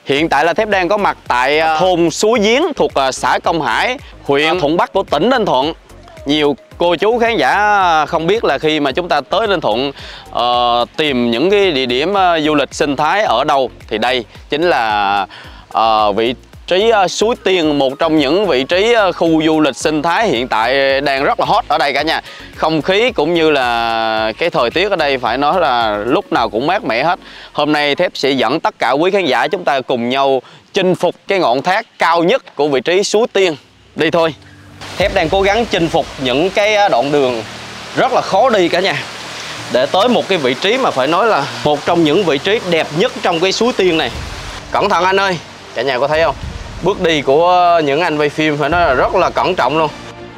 Hiện tại là Thép đang có mặt tại thôn Suối Giếng thuộc xã Công Hải, huyện Thuận Bắc của tỉnh Ninh Thuận. Nhiều cô chú khán giả không biết là khi mà chúng ta tới Ninh Thuận tìm những cái địa điểm du lịch sinh thái ở đâu, thì đây chính là vị trí Suối Tiên, một trong những vị trí khu du lịch sinh thái hiện tại đang rất là hot ở đây cả nhà. Không khí cũng như là cái thời tiết ở đây phải nói là lúc nào cũng mát mẻ hết. Hôm nay Thép sẽ dẫn tất cả quý khán giả chúng ta cùng nhau chinh phục cái ngọn thác cao nhất của vị trí Suối Tiên. Đi thôi. Thép đang cố gắng chinh phục những cái đoạn đường rất là khó đi cả nhà, để tới một cái vị trí mà phải nói là một trong những vị trí đẹp nhất trong cái Suối Tiên này. Cẩn thận anh ơi, cả nhà có thấy không? Bước đi của những anh quay phim phải nói là rất là cẩn trọng luôn.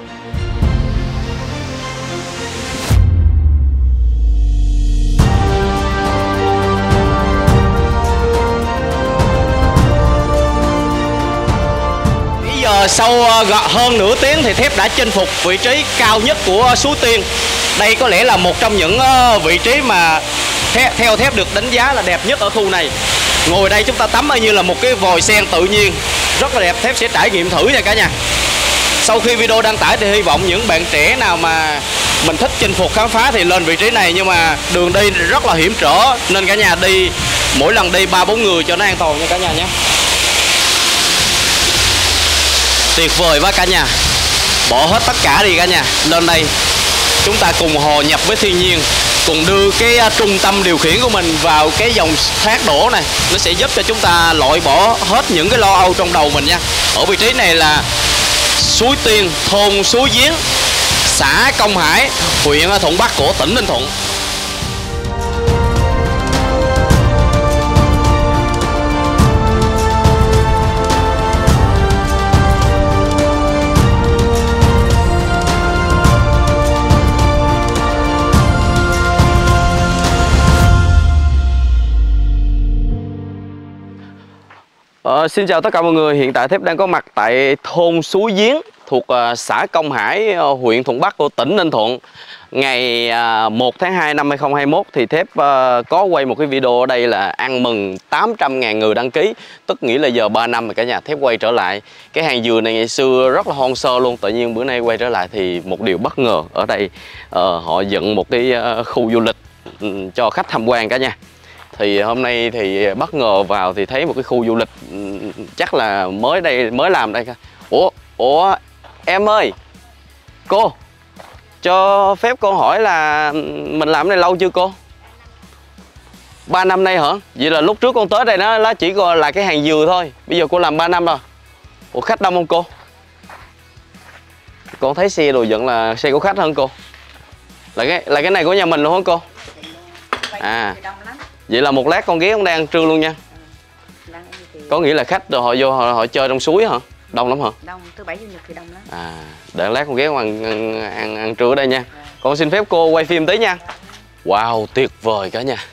Bây giờ sau hơn nửa tiếng thì Thép đã chinh phục vị trí cao nhất của Suối Tiên. Đây có lẽ là một trong những vị trí mà theo Thép được đánh giá là đẹp nhất ở khu này. Ngồi đây chúng ta tắm như là một cái vòi sen tự nhiên, rất là đẹp. Thép sẽ trải nghiệm thử nha cả nhà. Sau khi video đăng tải thì hy vọng những bạn trẻ nào mà mình thích chinh phục khám phá thì lên vị trí này. Nhưng mà đường đi rất là hiểm trở, nên cả nhà đi mỗi lần đi 3-4 người cho nó an toàn nha cả nhà nhé. Tuyệt vời quá cả nhà. Bỏ hết tất cả đi cả nhà. Lên đây chúng ta cùng hòa nhập với thiên nhiên, cùng đưa cái trung tâm điều khiển của mình vào cái dòng thác đổ này. Nó sẽ giúp cho chúng ta loại bỏ hết những cái lo âu trong đầu mình nha. Ở vị trí này là Suối Tiên, thôn Suối Giếng, xã Công Hải, huyện Thuận Bắc của tỉnh Ninh Thuận. Xin chào tất cả mọi người, hiện tại Thép đang có mặt tại thôn Suối Giếng thuộc xã Công Hải, huyện Thuận Bắc của tỉnh Ninh Thuận. Ngày 1 tháng 2 năm 2021 thì Thép có quay một cái video ở đây là ăn mừng 800.000 người đăng ký. Tức nghĩa là giờ 3 năm rồi cả nhà. Thép quay trở lại cái hàng dừa này ngày xưa rất là hoang sơ luôn. Tự nhiên bữa nay quay trở lại thì một điều bất ngờ ở đây, họ dựng một cái khu du lịch cho khách tham quan cả nhà. Thì hôm nay thì bất ngờ vào thì thấy một cái khu du lịch chắc là mới làm đây. Ủa em ơi, cô cho phép cô hỏi là mình làm cái này lâu chưa cô? 3 năm nay hả? Vậy là lúc trước con tới đây nó chỉ còn là cái hàng dừa thôi. Bây giờ cô làm 3 năm rồi. Ủa khách đông không cô? Con thấy xe đồ dựng là xe của khách hơn cô? Là cái này của nhà mình luôn hả cô? À, vậy là một lát con ghé con đang ăn trưa luôn nha. Có nghĩa là khách rồi họ vô họ chơi trong suối hả? Đông lắm hả? Đông, thứ Bảy Chủ nhật thì đông lắm. À, để lát con ghé con ăn trưa ở đây nha. Con xin phép cô quay phim tí nha. Wow, tuyệt vời cả nhà.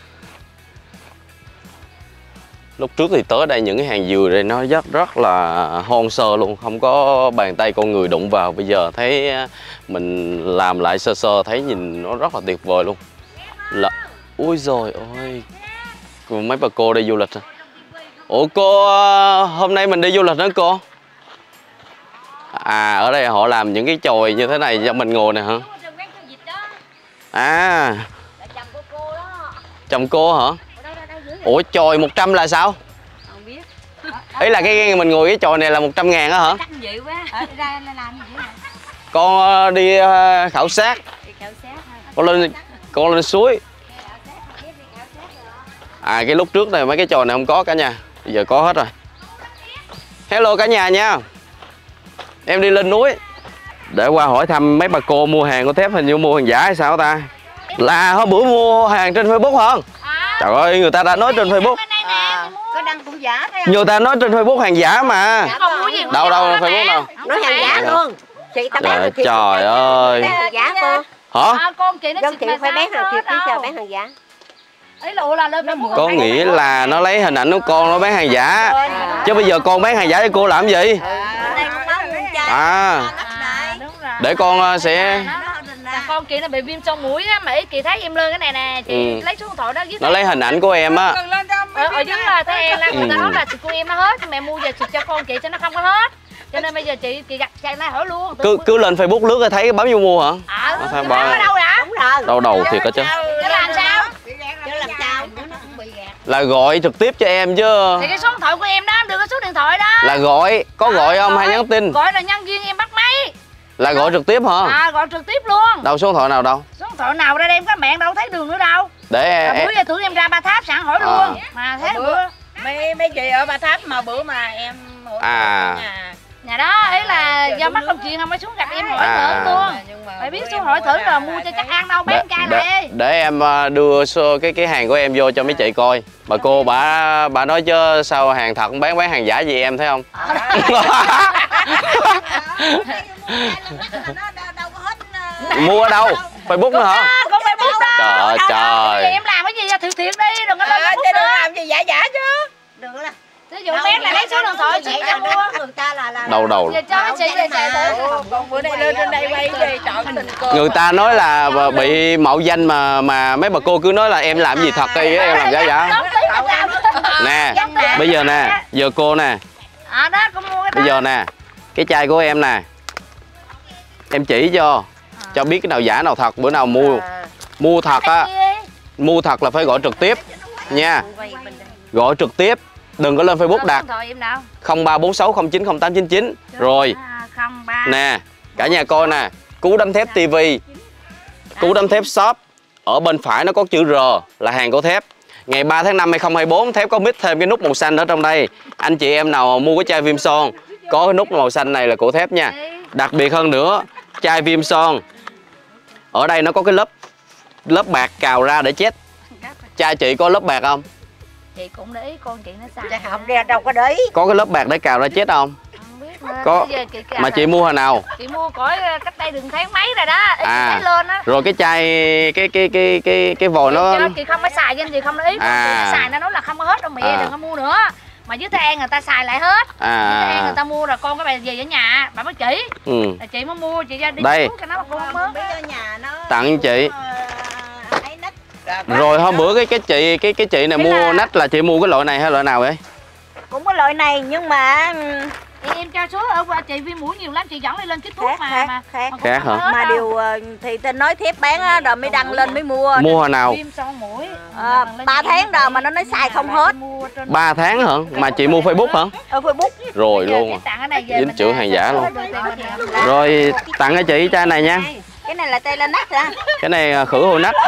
Lúc trước thì tới đây những cái hàng dừa đây nó rất là hoang sơ luôn, không có bàn tay con người đụng vào. Bây giờ thấy mình làm lại sơ sơ thấy nhìn nó rất là tuyệt vời luôn. Ôi giời ơi, mấy bà cô đi du lịch hả? Ủa cô, hôm nay mình đi du lịch nữa cô? À, ở đây họ làm những cái chòi như thế này cho mình ngồi nè hả? À, chồng cô hả? Ủa chòi 100 là sao? Không biết. Ý là cái mình ngồi cái chòi này là 100.000 á hả? Con đi khảo sát. Con lên suối. À, cái lúc trước này mấy cái chòi này không có cả nhà, bây giờ có hết rồi. Hello cả nhà nha. Em đi lên núi để qua hỏi thăm mấy bà cô mua hàng của Thép, hình như mua hàng giả hay sao ta? Là hôm bữa mua hàng trên Facebook hả? Trời ơi, người ta đã nói trên Facebook. Có đăng cũng giả thấy không? Người ta nói trên Facebook hàng giả mà. Đâu Facebook nào? Nói hàng giả luôn. Chị ta bán trời ơi. Hàng giả cô. Hả? Con chị nó phải bán hàng thiệt chứ sao bán hàng giả? Có nghĩa là nó lấy hình ảnh của con nó bán hàng giả. Chứ bây giờ con bán hàng giả cho cô làm gì? À, để con sẽ con chị nó bị viêm xoang mũi á, mà ý chị thấy em lên cái này nè, chị lấy số điện thoại đó dưới. Nó lấy hình ảnh của em á. Ở dưới là thấy em là người ta nói là chị của em nó hết, mẹ mua giờ chị cho con chị cho nó không có hết. Cho nên bây giờ chị gặp chạy này hỏi luôn. Cứ lên Facebook lướt rồi thấy bấm vô mua hả? Ở đâu vậy? Đúng rồi. Đau đầu thiệt á chứ. Nó làm sao? Chứ làm sao? Là gọi trực tiếp cho em chứ. Thì cái số điện thoại của em đó, em đưa cái số điện thoại đó. Là gọi, có gọi không hay nhắn tin? Gọi là nhân viên em bắt máy. Là gọi trực tiếp hả? Gọi trực tiếp luôn. Đâu số điện thoại nào đâu? Số điện thoại nào ra đây em có mạng đâu thấy đường nữa đâu. Để bữa giờ tưởng em ra Ba Tháp sẵn hỏi luôn. Mà thế bữa mấy chị ở Ba Tháp mà bữa mà em nhà đó ấy là do mắc công chuyện không mới xuống gặp em hỏi thử luôn. Phải biết xuống hỏi thử rồi mua cho chắc ăn đâu bán chai này. Để em đưa cái hàng của em vô cho mấy chị coi. Bà cô bà nói chứ sao hàng thật bán hàng giả gì em thấy không? Mua ở đâu? Facebook nữa hả? Có Facebook đó. Trời ơi. Em làm cái gì thiệt thiệt đi, đừng có lên Facebook nữa. Làm gì giả chứ. Đừng có làm. Ví dụ bé là lấy số điện thoại chị cho mua. Người ta là Đầu. Giờ cho chị về chạy thử. Còn bữa nay lên trên đây quay về chọn tình cờ. Người ta nói là bị mạo danh mà mấy bà cô cứ nói là em làm gì thật đi, em làm giả. Nè, bây giờ nè, giờ cô nè. Bây giờ nè, cái chai của em nè. Em chỉ cho biết cái nào giả nào thật, bữa nào mua thật á. Mua thật là phải gọi trực tiếp nha. Gọi trực tiếp, đừng có lên Facebook đặt 0346090899. Rồi nè, cả nhà coi nè, Cú Đấm Thép TV, Cú Đấm Thép Shop. Ở bên phải nó có chữ R là hàng của Thép. Ngày 3 tháng 5 2024 Thép có mix thêm cái nút màu xanh ở trong đây. Anh chị em nào mua cái chai viêm son có cái nút màu xanh này là của Thép nha. Đặc biệt hơn nữa, chai viêm son ở đây nó có cái lớp bạc cào ra để chết. Chai chị có lớp bạc không? Chị cũng để ý con chị nó xài. Không ra đâu có để ý. Có cái lớp bạc để cào ra chết không? Không biết nữa. Có. Mà chị mua hồi nào? Chị mua cõi cách đây đường tháng mấy rồi đó. Thấy lên á. Rồi cái chai cái vòi nó chị không phải xài cho nên chị không để ý. Chị xài nó nói là không có hết đâu mẹ, đừng có mua nữa. Mà dưới Tây An người ta xài lại hết. Dưới Tây An người ta mua rồi con cái bà về ở nhà bà mới chỉ. Chị mới mua, chị ra đi đây. Cái nó con mới. Tặng chị. Rồi hôm bữa cái chị này mua nách là chị mua cái loại này hay loại nào vậy? Cũng có loại này nhưng mà em cho số ở qua chị viêm mũi nhiều lắm, chị dẫn đi lên chích thuốc khác hả? Mà điều thì tên nói Thép bán á, rồi mới đăng lên mới mua. Mua hồi nào? 3 tháng rồi mà nó nói xài không hết. 3 tháng hả? Mà chị mua Facebook hả? Facebook. Rồi luôn dính chữ hàng giả luôn. Rồi tặng cho chị chai này nha. Cái này là chai lên nách hả? Cái này khử hồi nách.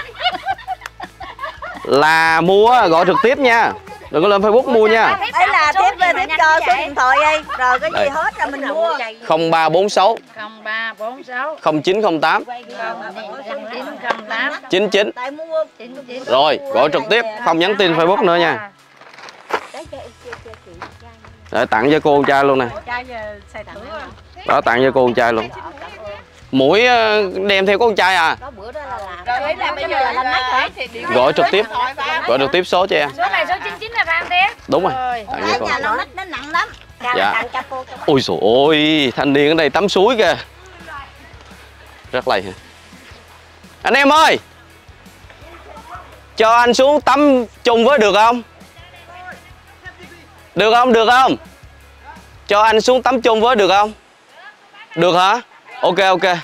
Là mua gọi trực tiếp nha. Đừng có lên Facebook mua nha. Đấy là Thép về Thép cho số điện thoại đi. Rồi cái gì hết là mình mua. 0346 0908 99. Rồi gọi trực tiếp, không nhắn tin Facebook nữa nha. Để tặng cho cô chai luôn nè. Đó, tặng cho cô chai luôn. Mũi đem theo con trai à? Gọi trực tiếp. Gọi trực tiếp số cho em. Số này số 99 là Phan Thép. Đúng rồi. Tặng cho con. Nó nặng lắm. Dạ. Ôi dồi ôi, thanh niên ở đây tắm suối kìa. Rất lầy. Anh em ơi, cho anh xuống tắm chung với được không? Được không? Được không? Cho anh xuống tắm chung với được không? Được hả? Ok ok.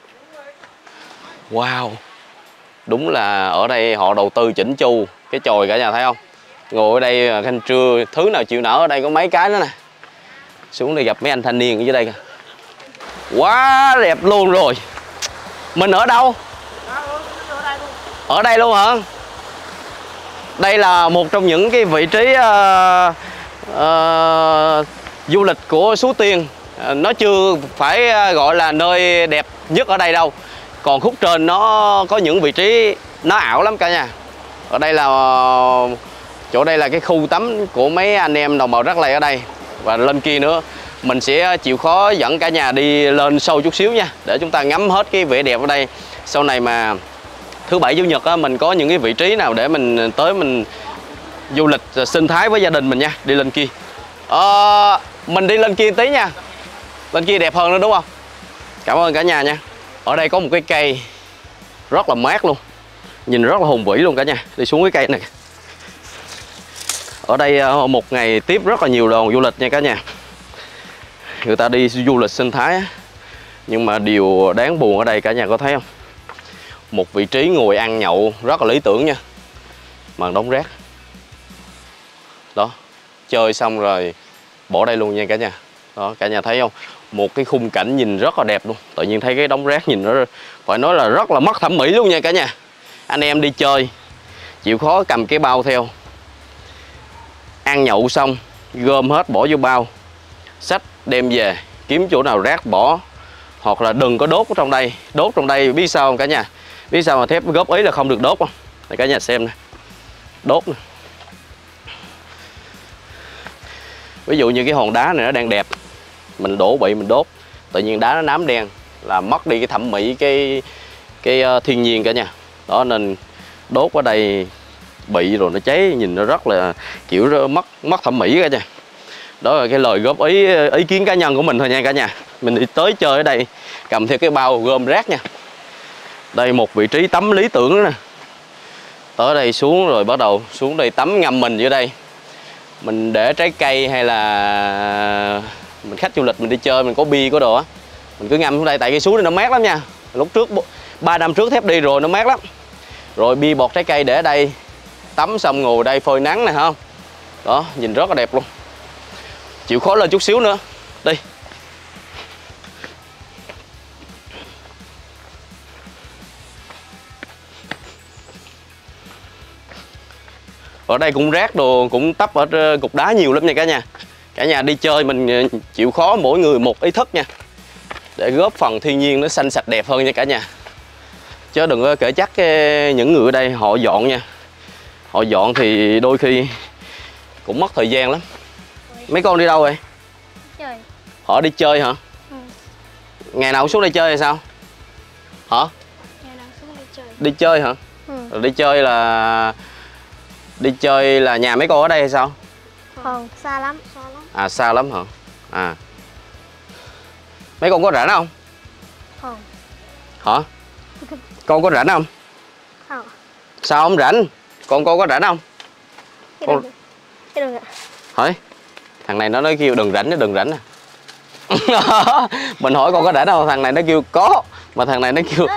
Wow. Đúng là ở đây họ đầu tư chỉnh chu cái chòi cả nhà thấy không? Ngồi ở đây canh trưa, thứ nào chịu nở ở đây có mấy cái nữa nè. Xuống đây gặp mấy anh thanh niên ở dưới đây kìa. Quá đẹp luôn rồi. Mình ở đâu? Ở đây luôn hả? Đây là một trong những cái vị trí du lịch của Suối Tiên. Nó chưa phải gọi là nơi đẹp nhất ở đây đâu. Còn khúc trên nó có những vị trí nó ảo lắm cả nhà. Ở đây là chỗ đây là cái khu tắm của mấy anh em đồng bào Rắc Lầy ở đây. Và lên kia nữa mình sẽ chịu khó dẫn cả nhà đi lên sâu chút xíu nha, để chúng ta ngắm hết cái vẻ đẹp ở đây. Sau này mà thứ bảy chủ nhật á, mình có những cái vị trí nào để mình tới mình du lịch sinh thái với gia đình mình nha. Đi lên kia mình đi lên kia tí nha. Lên kia đẹp hơn nữa đúng không? Cảm ơn cả nhà nha. Ở đây có một cái cây rất là mát luôn, nhìn rất là hùng vĩ luôn cả nhà. Đi xuống cái cây này. Ở đây một ngày tiếp rất là nhiều đoàn du lịch nha cả nhà. Người ta đi du lịch sinh thái á. Nhưng mà điều đáng buồn ở đây cả nhà có thấy không? Một vị trí ngồi ăn nhậu rất là lý tưởng nha, mà đống rác. Đó, chơi xong rồi bỏ đây luôn nha cả nhà. Đó, cả nhà thấy không? Một cái khung cảnh nhìn rất là đẹp luôn. Tự nhiên thấy cái đống rác nhìn nó phải nói là rất là mất thẩm mỹ luôn nha cả nhà. Anh em đi chơi chịu khó cầm cái bao theo, ăn nhậu xong gom hết bỏ vô bao, xách đem về, kiếm chỗ nào rác bỏ. Hoặc là đừng có đốt ở trong đây. Đốt trong đây biết sao không cả nhà? Biết sao mà thép góp ý là không được đốt không? Để cả nhà xem nè. Đốt nè. Ví dụ như cái hòn đá này nó đang đẹp, mình đổ bị mình đốt, tự nhiên đá nó nám đen là mất đi cái thẩm mỹ, cái thiên nhiên cả nhà. Đó nên đốt ở đây bị rồi nó cháy nhìn nó rất là kiểu mất thẩm mỹ cả nhà. Đó là cái lời góp ý kiến cá nhân của mình thôi nha cả nhà. Mình đi tới chơi ở đây cầm theo cái bao gom rác nha. Đây một vị trí tắm lý tưởng đó nè. Tới đây xuống rồi bắt đầu xuống đây tắm ngâm mình dưới đây. Mình để trái cây hay là mình khách du lịch mình đi chơi mình có bia có đồ á, mình cứ ngâm xuống đây tại cái suối này nó mát lắm nha. Lúc trước 3 năm trước thép đi rồi nó mát lắm. Rồi bia bọt trái cây để ở đây, tắm xong ngồi đây phơi nắng này không. Đó nhìn rất là đẹp luôn. Chịu khó lên chút xíu nữa. Đi. Ở đây cũng rác đồ, cũng tấp ở cục đá nhiều lắm nha cả nhà. Cả nhà đi chơi mình chịu khó mỗi người một ý thức nha, để góp phần thiên nhiên nó xanh sạch đẹp hơn nha cả nhà. Chứ đừng có kể chắc những người ở đây họ dọn nha. Họ dọn thì đôi khi cũng mất thời gian lắm. Mấy con đi đâu vậy? Chơi. Họ đi chơi hả? Ừ. Ngày nào cũng xuống đây chơi hay sao? Hả? Ngày nào xuống đây chơi. Đi chơi hả? Ừ. Rồi đi chơi là nhà mấy con ở đây hay sao? Không, xa lắm. À xa lắm hả? À. Mấy con có rảnh không? Không. Hả? Con có rảnh không? Không. Sao không rảnh? Con có rảnh không? Cái đừng ạ. Hỏi. Thằng này nó nói kêu đừng rảnh chứ đừng rảnh à. Mình hỏi con có rảnh không? Thằng này nó kêu có. Mà thằng này nó kêu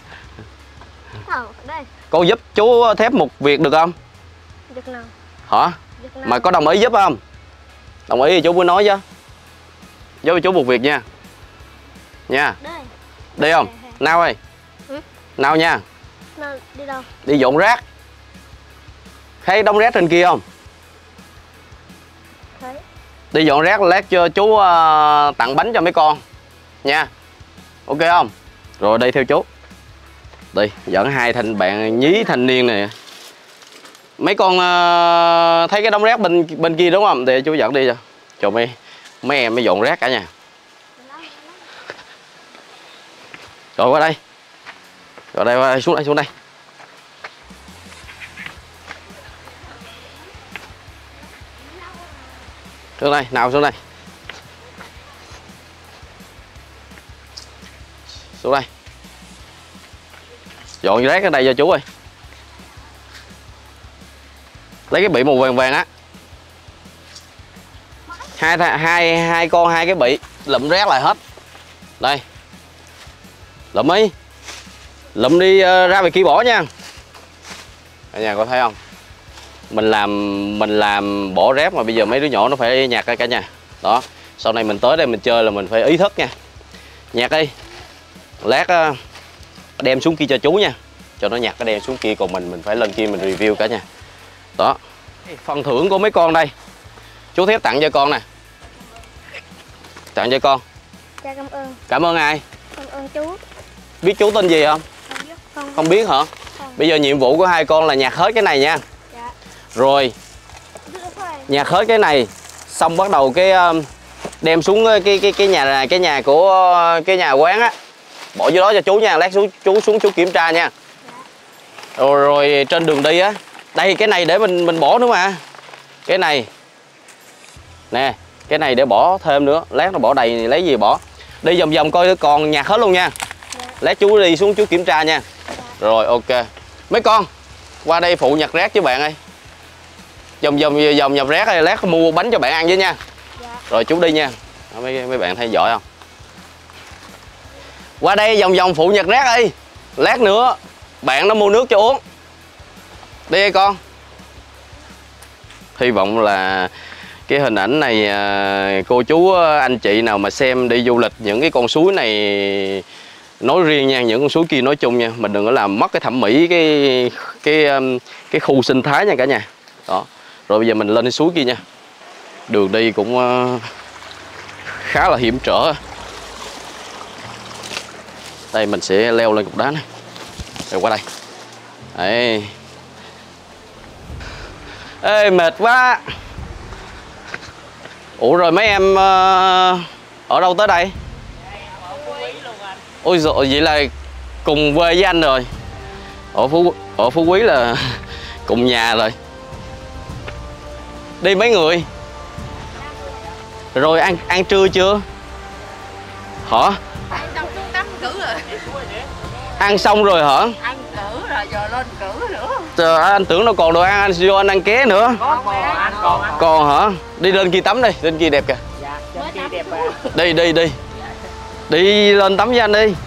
Đây. con giúp chú Thép một việc được không? Được nào. Hả? Được nào. Mà có đồng ý giúp không? Đồng ý thì chú mới nói chứ. Giúp chú một việc nha. Nha. Đây. Đi không? Nào ơi. Ừ? Nào nha. Nào, đi đâu? Đi dọn rác. Thấy đống rác trên kia không? Thấy. Đi dọn rác lát cho chú tặng bánh cho mấy con nha. Ok không? Rồi đây theo chú. Đi dẫn hai bạn nhí thanh niên này. Mấy con thấy cái đống rác bên kia đúng không? Để chú dẫn đi cho mấy em mới dọn rác cả nhà. Rồi qua đây. Rồi đây, qua đây, xuống đây. Xuống đây, nào xuống đây. Xuống đây. Dọn rác ở đây cho chú ơi. Lấy cái bị màu vàng vàng á. Hai con hai cái bị lụm rác lại hết. Đây. Lụm đi. Lụm đi ra về kia bỏ nha. Cả nhà có thấy không? Mình làm bỏ rác mà bây giờ mấy đứa nhỏ nó phải nhặt cả nhà. Đó. Sau này mình tới đây mình chơi là mình phải ý thức nha. Nhặt đi. Lát đem xuống kia cho chú nha. Cho nó nhặt cái đem xuống kia, còn mình phải lên kia mình review cả nhà. Đó. Phần thưởng của mấy con đây. Chú Thép tặng cho con nè. Tặng cho con. Dạ cảm ơn. Cảm ơn ai? Cảm ơn chú. Biết chú tên gì không? Không biết. Không biết hả? Không. Bây giờ nhiệm vụ của hai con là nhặt hết cái này nha. Dạ. Rồi nhặt hết cái này xong bắt đầu cái đem xuống cái nhà của cái nhà quán á, bỏ vô đó cho chú nha. Lát chú xuống chú kiểm tra nha. Dạ. Rồi trên đường đi á, đây cái này để mình bỏ nữa mà. Cái này nè, cái này để bỏ thêm nữa. Lát nó bỏ đầy lấy gì bỏ. Đi vòng vòng coi còn nhặt hết luôn nha. Dạ. Lát chú đi xuống chú kiểm tra nha. Dạ. Rồi ok. Mấy con qua đây phụ nhặt rác với bạn ơi. Vòng nhập rác hay lát mua bánh cho bạn ăn với nha. Dạ. Rồi chú đi nha. Mấy bạn thấy giỏi không? Qua đây vòng phụ nhặt rác đi. Lát nữa bạn nó mua nước cho uống. Đi đây con. Hy vọng là cái hình ảnh này cô chú anh chị nào mà xem đi du lịch những cái con suối này nói riêng nha, những con suối kia nói chung nha, mình đừng có làm mất cái thẩm mỹ cái khu sinh thái nha cả nhà. Đó. Rồi bây giờ mình lên cái suối kia nha. Đường đi cũng khá là hiểm trở. Đây mình sẽ leo lên cục đá này. Rồi qua đây. Đấy. Ê mệt quá. Ủa rồi mấy em ở đâu tới đây? Ôi dồi, vậy là cùng quê với anh rồi. Ở Phú Quý là cùng nhà rồi. Đi mấy người? Rồi ăn trưa chưa? Hả? Ăn xong xuống tắm cử rồi. Ăn xong rồi hả? Ăn cử rồi giờ lên cử nữa. Trời ơi, anh tưởng đâu còn đồ ăn, anh vô anh ăn ké nữa. Còn hả? Đi lên kia tắm đi, lên kia đẹp kìa. Dạ, trên kia đẹp à. Đi. Đi lên tắm với anh đi.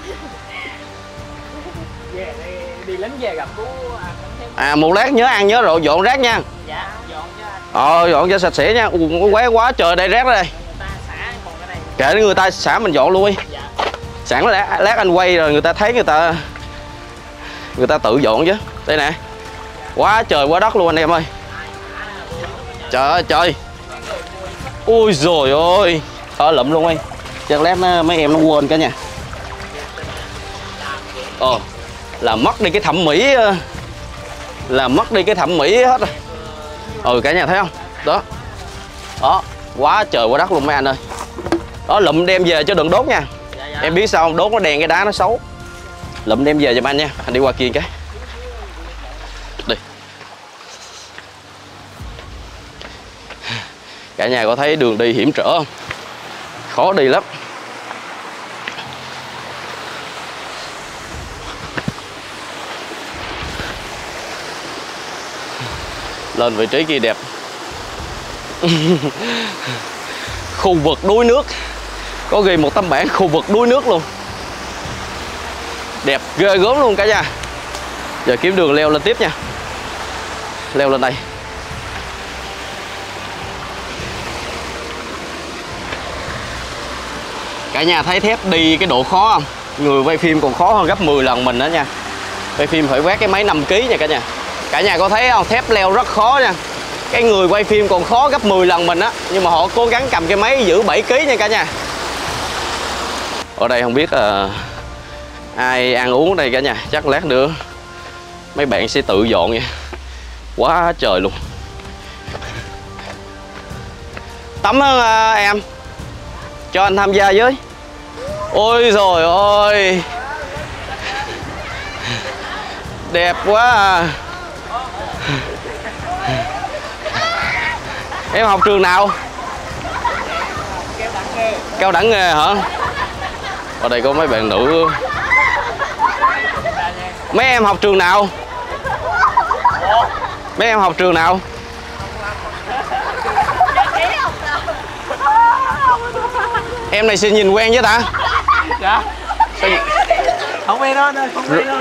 Đi lính về gặp chú. À một lát nhớ ăn nhớ rồi dọn rác nha. Dạ, dọn cho anh. Dọn cho sạch sẽ nha. Quế quá trời đây rác đây. Ta xả còn cái này. Kệ người ta xả mình dọn luôn đi. Dạ. Sẵn lát anh quay rồi người ta thấy người ta tự dọn chứ. Đây nè. Quá trời quá đất luôn anh em ơi. Trời ơi trời. Ui dồi ôi. Lụm luôn đi. Chắc lát mấy em nó quên cả nha. Làm mất đi cái thẩm mỹ. Làm mất đi cái thẩm mỹ hết rồi. Cả nhà thấy không? Đó. Quá trời quá đất luôn mấy anh ơi. Đó lụm đem về chứ đừng đốt nha. Em biết sao không? Đốt nó đèn cái đá nó xấu. Lụm đem về giùm anh nha. Anh đi qua kia cái. Đi. Cả nhà có thấy đường đi hiểm trở không? Khó đi lắm. Lên vị trí kia đẹp. Khu vực đuối nước. Có ghi một tấm bảng khu vực đuối nước luôn. Đẹp ghê gớm luôn cả nhà. Giờ kiếm đường leo lên tiếp nha. Leo lên đây. Cả nhà thấy thép đi cái độ khó không? Người quay phim còn khó hơn gấp 10 lần mình đó nha. Quay phim phải vác cái máy 5 kg nha cả nhà. Cả nhà có thấy không? Thép leo rất khó nha. Cái người quay phim còn khó gấp 10 lần mình á. Nhưng mà họ cố gắng cầm cái máy giữ 7 kg nha cả nhà. Ở đây không biết ai ăn uống ở đây cả nhà. Chắc lát nữa mấy bạn sẽ tự dọn nha. Quá trời luôn. Tắm em. Cho anh tham gia với. Ôi rồi ôi. Đẹp quá à. Em học trường nào? Cao đẳng nghề hả? Ở đây có mấy bạn nữ. Mấy em học trường nào? Mấy em học trường nào? Em này xin nhìn quen chứ ta? Dạ. Không quen đó, không quen đâu.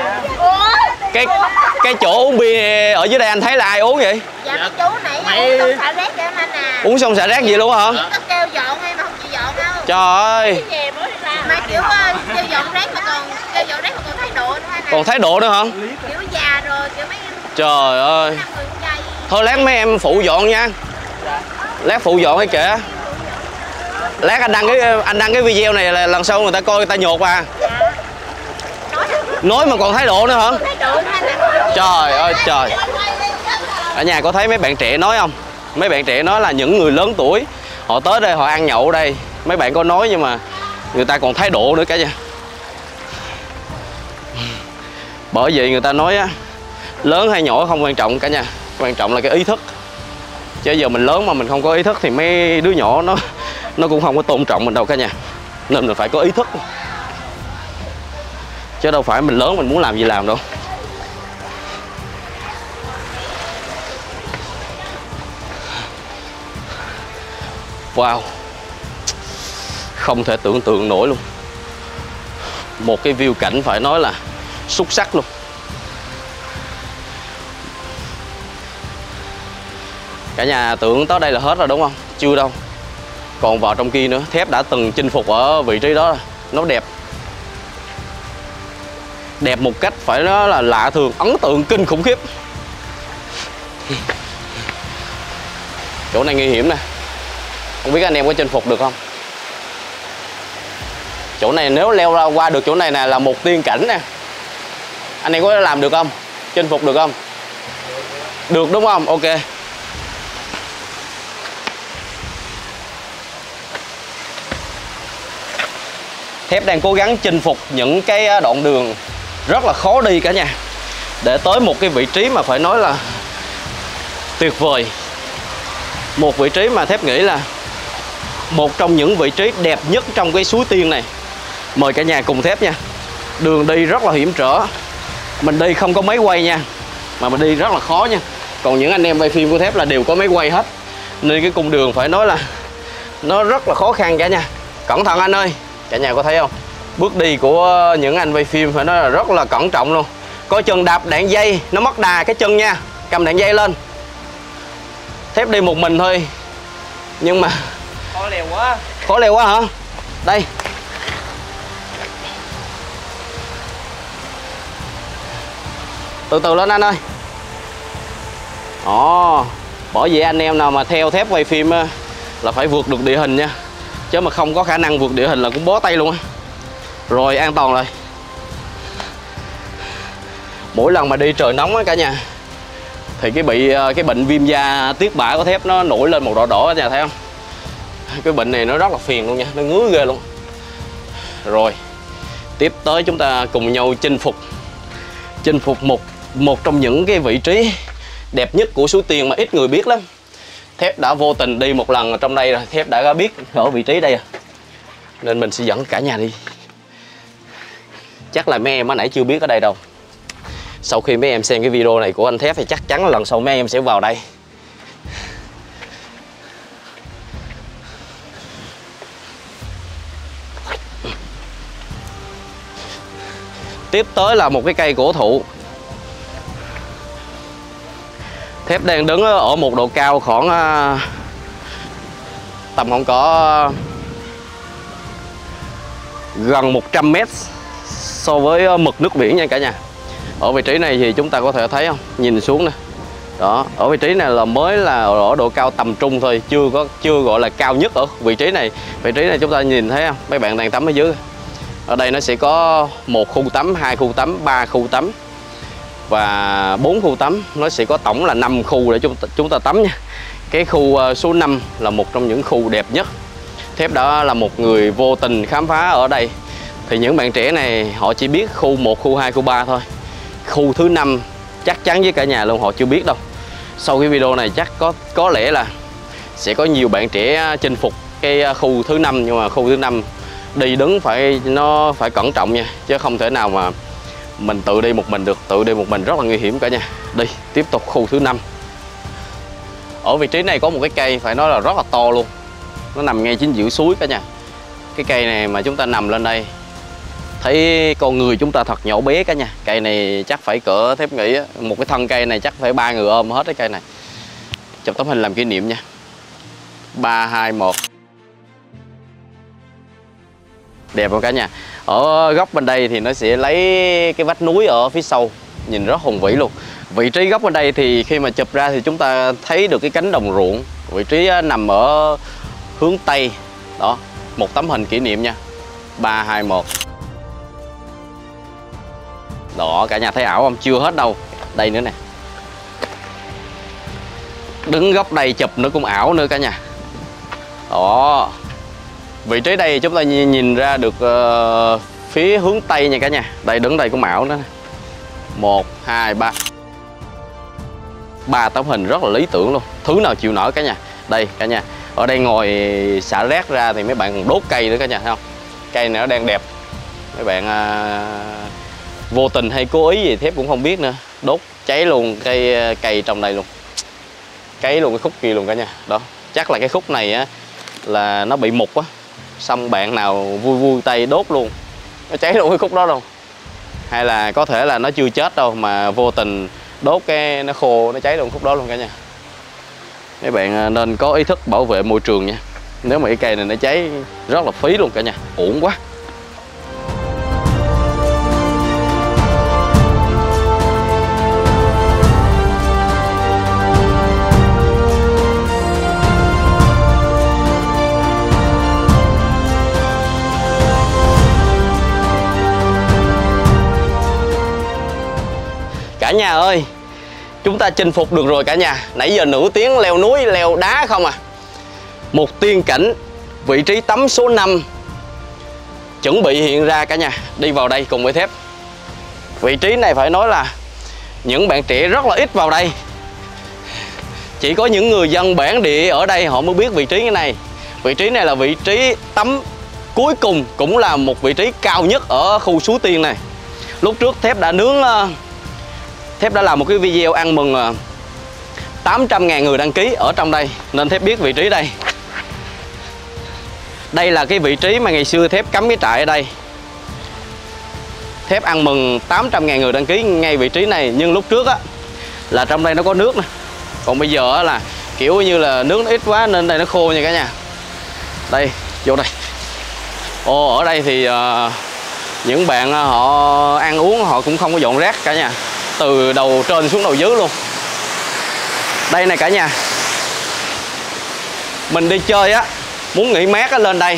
Cái chỗ uống bia ở dưới đây anh thấy là ai uống vậy? Dạ cái chú nãy uống xong xả rác cho anh à. Uống xong xả rác gì luôn hả? Có kêu dọn hay mà không chịu dọn đâu. Trời ơi. Mà kiểu kêu dọn rác mà còn thái độ nữa anh à. Còn thái độ nữa hả? Kiểu già rồi kiểu mấy em. Trời ơi. Thôi lát mấy em phụ dọn nha. Lát phụ dọn hay kệ. Lát anh đăng cái video này là lần sau người ta coi người ta nhột à. Nói mà còn thái độ nữa hả? Trời ơi trời. Ở nhà có thấy mấy bạn trẻ nói không? Mấy bạn trẻ nói là những người lớn tuổi họ tới đây họ ăn nhậu ở đây. Mấy bạn có nói nhưng mà người ta còn thái độ nữa cả nhà. Bởi vậy người ta nói á, lớn hay nhỏ không quan trọng cả nhà. Quan trọng là cái ý thức. Chứ giờ mình lớn mà mình không có ý thức thì mấy đứa nhỏ nó cũng không có tôn trọng mình đâu cả nhà. Nên mình phải có ý thức. chứ đâu phải mình lớn mình muốn làm gì làm đâu. Wow, không thể tưởng tượng nổi luôn. Một cái view cảnh phải nói là xuất sắc luôn. Cả nhà tưởng tới đây là hết rồi đúng không? Chưa đâu, còn vào trong kia nữa. Thép đã từng chinh phục ở vị trí đó rồi. Nó đẹp, đẹp một cách phải nói là lạ thường, ấn tượng kinh khủng khiếp. Chỗ này nguy hiểm nè, không biết anh em có chinh phục được không. Chỗ này nếu leo ra qua được chỗ này nè là một tiên cảnh nè. Anh em có làm được không? Chinh phục được không? Được đúng không? Ok. Thép đang cố gắng chinh phục những cái đoạn đường rất là khó đi cả nhà, để tới một cái vị trí mà phải nói là tuyệt vời. Một vị trí mà Thép nghĩ là một trong những vị trí đẹp nhất trong cái suối tiên này. Mời cả nhà cùng Thép nha. Đường đi rất là hiểm trở, mình đi không có máy quay nha, mà mình đi rất là khó nha. Còn những anh em quay phim của Thép là đều có máy quay hết, nên cái cung đường phải nói là nó rất là khó khăn cả nhà. Cẩn thận anh ơi. Cả nhà có thấy không? Bước đi của những anh quay phim phải nói là rất là cẩn trọng luôn. Coi chừng đạp đạn dây nó mất đà cái chân nha. Cầm đạn dây lên. Thép đi một mình thôi, nhưng mà khó leo quá. Khó leo quá hả? Đây. Từ từ lên anh ơi. Ồ, bởi vì anh em nào mà theo Thép quay phim là phải vượt được địa hình nha, chứ mà không có khả năng vượt địa hình là cũng bó tay luôn á. Rồi, an toàn rồi. Mỗi lần mà đi trời nóng á cả nhà, thì cái bệnh viêm da tiết bã của Thép nó nổi lên màu đỏ đỏ cả nhà thấy không? Cái bệnh này nó rất là phiền luôn nha, nó ngứa ghê luôn. Rồi, tiếp tới chúng ta cùng nhau chinh phục một trong những cái vị trí đẹp nhất của suối Tiên mà ít người biết lắm. Thép đã vô tình đi một lần ở trong đây rồi, Thép đã biết ở vị trí đây à, nên mình sẽ dẫn cả nhà đi. Chắc là mấy em mới nãy chưa biết ở đây đâu. Sau khi mấy em xem cái video này của anh Thép thì chắc chắn là lần sau mấy em sẽ vào đây. Tiếp tới là một cái cây cổ thụ. Thép đang đứng ở một độ cao khoảng tầm không có gần 100 mét so với mực nước biển nha cả nhà. Ở vị trí này thì chúng ta có thể thấy không, nhìn xuống nè. Đó, ở vị trí này là mới là ở độ cao tầm trung thôi, chưa gọi là cao nhất ở vị trí này. Vị trí này chúng ta nhìn thấy không, mấy bạn đang tắm ở dưới. Ở đây nó sẽ có 1 khu tắm, 2 khu tắm, 3 khu tắm và 4 khu tắm. Nó sẽ có tổng là 5 khu để chúng ta tắm nha. Cái khu số 5 là một trong những khu đẹp nhất. Thép đã là một người vô tình khám phá ở đây. Thì những bạn trẻ này họ chỉ biết khu 1, khu 2, khu 3 thôi. Khu thứ 5 chắc chắn với cả nhà luôn họ chưa biết đâu. Sau cái video này chắc có lẽ là sẽ có nhiều bạn trẻ chinh phục cái khu thứ 5. Nhưng mà khu thứ 5 đi đứng nó phải cẩn trọng nha, chứ không thể nào mà mình tự đi một mình được. Tự đi một mình rất là nguy hiểm cả nhà. Đi tiếp tục khu thứ 5. Ở vị trí này có một cái cây phải nói là rất là to luôn. Nó nằm ngay chính giữa suối cả nhà. Cái cây này mà chúng ta nằm lên đây thấy con người chúng ta thật nhỏ bé cả nhà. Cây này chắc phải cỡ, Thép nghĩ một cái thân cây này chắc phải 3 người ôm hết cái cây này. Chụp tấm hình làm kỷ niệm nha. 3, 2, 1. Đẹp không cả nhà. Ở góc bên đây thì nó sẽ lấy cái vách núi ở phía sau, nhìn rất hùng vĩ luôn. Vị trí góc bên đây thì khi mà chụp ra thì chúng ta thấy được cái cánh đồng ruộng. Vị trí nằm ở hướng Tây. Đó, một tấm hình kỷ niệm nha. 3, 2, 1. Đó, cả nhà thấy ảo không? Chưa hết đâu. Đây nữa nè. Đứng góc đây chụp nữa cũng ảo nữa cả nhà. Đó. Vị trí đây chúng ta nhìn ra được phía hướng Tây nha cả nhà. Đây, đứng đây cũng ảo nữa. 1, 2, 3. 3 tấm hình rất là lý tưởng luôn. Thứ nào chịu nổi cả nhà. Đây cả nhà. Ở đây ngồi xả rác ra thì mấy bạn còn đốt cây nữa cả nhà thấy không? Cây này nó đang đẹp. Mấy bạn vô tình hay cố ý gì Thép cũng không biết nữa. Đốt cháy luôn cây cày trong đây luôn, cháy luôn cái khúc kia luôn cả nhà. Đó, chắc là cái khúc này á là nó bị mục á, xong bạn nào vui vui tay đốt luôn, nó cháy luôn cái khúc đó đâu. Hay là có thể là nó chưa chết đâu mà vô tình đốt cái nó khô, nó cháy luôn khúc đó luôn cả nhà. Mấy bạn nên có ý thức bảo vệ môi trường nha. Nếu mà cái cây này nó cháy rất là phí luôn cả nhà, uổng quá. Cả nhà ơi, chúng ta chinh phục được rồi cả nhà. Nãy giờ nửa tiếng leo núi, leo đá không à. Một tiên cảnh, vị trí tắm số 5 chuẩn bị hiện ra cả nhà. Đi vào đây cùng với Thép. Vị trí này phải nói là những bạn trẻ rất là ít vào đây. Chỉ có những người dân bản địa ở đây họ mới biết vị trí này. Vị trí này là vị trí tắm cuối cùng, cũng là một vị trí cao nhất ở khu Suối Tiên này. Lúc trước Thép đã làm một cái video ăn mừng 800.000 người đăng ký ở trong đây, nên Thép biết vị trí đây. Đây là cái vị trí mà ngày xưa Thép cắm cái trại ở đây. Thép ăn mừng 800.000 người đăng ký ngay vị trí này. Nhưng lúc trước á là trong đây nó có nước nè. Còn bây giờ á là kiểu như là nước nó ít quá nên đây nó khô nha cả nhà. Đây, vô đây. Ồ, ở đây thì những bạn họ ăn uống họ cũng không có dọn rác cả nhà, từ đầu trên xuống đầu dưới luôn. Đây này cả nhà, mình đi chơi á, muốn nghỉ mát á, lên đây.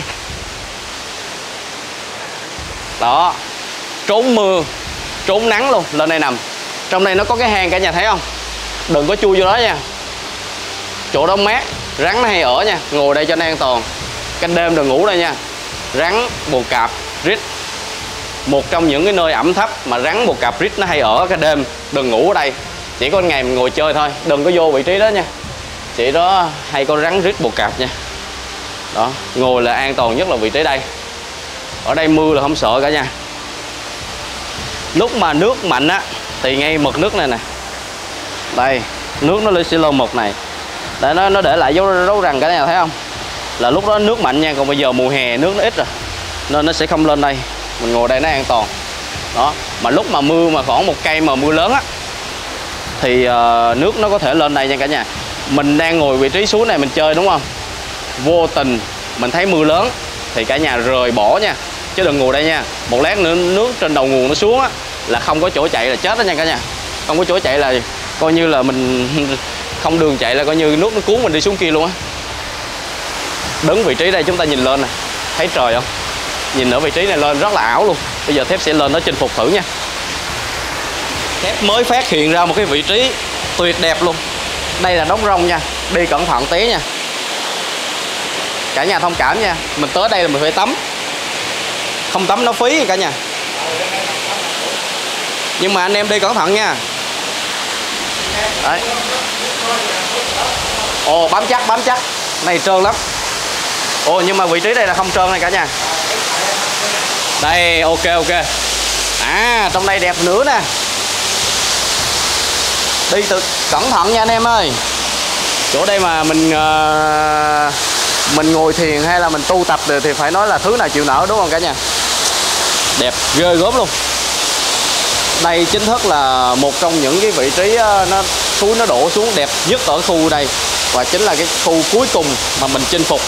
Đó, trốn mưa, trốn nắng luôn, lên đây nằm. Trong đây nó có cái hang cả nhà thấy không? Đừng có chui vô đó nha. Chỗ đó mát, rắn nó hay ở nha. Ngồi đây cho nó an toàn. Canh đêm đừng ngủ đây nha. Rắn, bồ cạp, rít. Một trong những cái nơi ẩm thấp mà rắn, bồ cạp, rít nó hay ở cái đêm. Đừng ngủ ở đây. Chỉ có ngày mình ngồi chơi thôi, đừng có vô vị trí đó nha. Chỉ đó hay có rắn, rít, bồ cạp nha. Đó, ngồi là an toàn nhất là vị trí đây. Ở đây mưa là không sợ cả nha. Lúc mà nước mạnh á thì ngay mực nước này nè. Đây, nước nó sẽ lên mực này. Để nó để lại dấu răng cả nhà thấy không? Là lúc đó nước mạnh nha, còn bây giờ mùa hè nước nó ít rồi nên nó sẽ không lên đây. Mình ngồi đây nó an toàn. Đó, mà lúc mà mưa mà khoảng một cây mà mưa lớn á thì nước nó có thể lên đây nha cả nhà. Mình đang ngồi vị trí suối này mình chơi đúng không? Vô tình mình thấy mưa lớn thì cả nhà rời bỏ nha, chứ đừng ngồi đây nha. Một lát nữa nước trên đầu nguồn nó xuống á là không có chỗ chạy là chết đó nha cả nhà. Không có chỗ chạy là coi như là mình không đường chạy, là coi như nước nó cuốn mình đi xuống kia luôn á. Đứng vị trí đây chúng ta nhìn lên nè, thấy trời không? Nhìn ở vị trí này lên rất là ảo luôn. Bây giờ Thép sẽ lên đó chinh phục thử nha. Thép mới phát hiện ra một cái vị trí tuyệt đẹp luôn. Đây là đống rong nha, đi cẩn thận tí nha. Cả nhà thông cảm nha, mình tới đây là mình phải tắm. Không tắm nó phí cả nhà. Nhưng mà anh em đi cẩn thận nha. Đấy. Ồ, bám chắc. Này trơn lắm. Ồ, nhưng mà vị trí đây là không trơn này cả nhà. Đây, ok. À, trong đây đẹp nữa nè. Đi cẩn thận nha anh em ơi. Chỗ đây mà mình ngồi thiền hay là mình tu tập thì phải nói là thứ nào chịu nở đúng không cả nhà? Đẹp ghê gớm luôn. Đây chính thức là một trong những cái vị trí suối nó đổ xuống đẹp nhất ở khu đây. Và chính là cái khu cuối cùng mà mình chinh phục.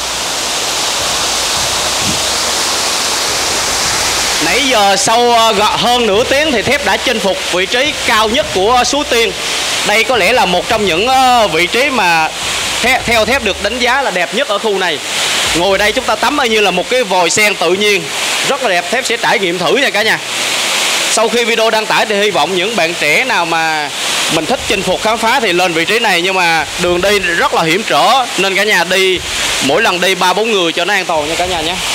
Nãy giờ sau hơn nửa tiếng thì Thép đã chinh phục vị trí cao nhất của Suối Tiên. Đây có lẽ là một trong những vị trí mà theo Thép được đánh giá là đẹp nhất ở khu này. Ngồi đây chúng ta tắm như là một cái vòi sen tự nhiên, rất là đẹp. Thép sẽ trải nghiệm thử nha cả nhà. Sau khi video đăng tải thì hy vọng những bạn trẻ nào mà mình thích chinh phục khám phá thì lên vị trí này. Nhưng mà đường đi rất là hiểm trở nên cả nhà đi mỗi lần đi 3-4 người cho nó an toàn nha cả nhà nhé.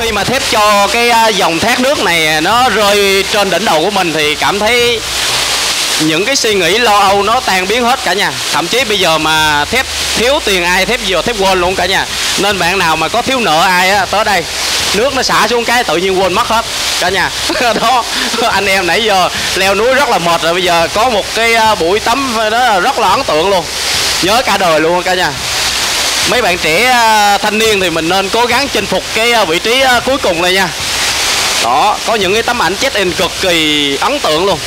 khi mà thép cho cái dòng thác nước này nó rơi trên đỉnh đầu của mình thì cảm thấy những cái suy nghĩ lo âu nó tan biến hết cả nhà. Thậm chí bây giờ mà thép thiếu tiền ai thép vừa thép quên luôn cả nhà. Nên bạn nào mà có thiếu nợ ai á, tới đây nước nó xả xuống cái tự nhiên quên mất hết cả nhà. Đó, anh em nãy giờ leo núi rất là mệt rồi, bây giờ có một cái buổi tắm đó rất là ấn tượng luôn, nhớ cả đời luôn cả nhà. Mấy bạn trẻ thanh niên thì mình nên cố gắng chinh phục cái vị trí cuối cùng này nha. Đó, có những cái tấm ảnh check-in cực kỳ ấn tượng luôn.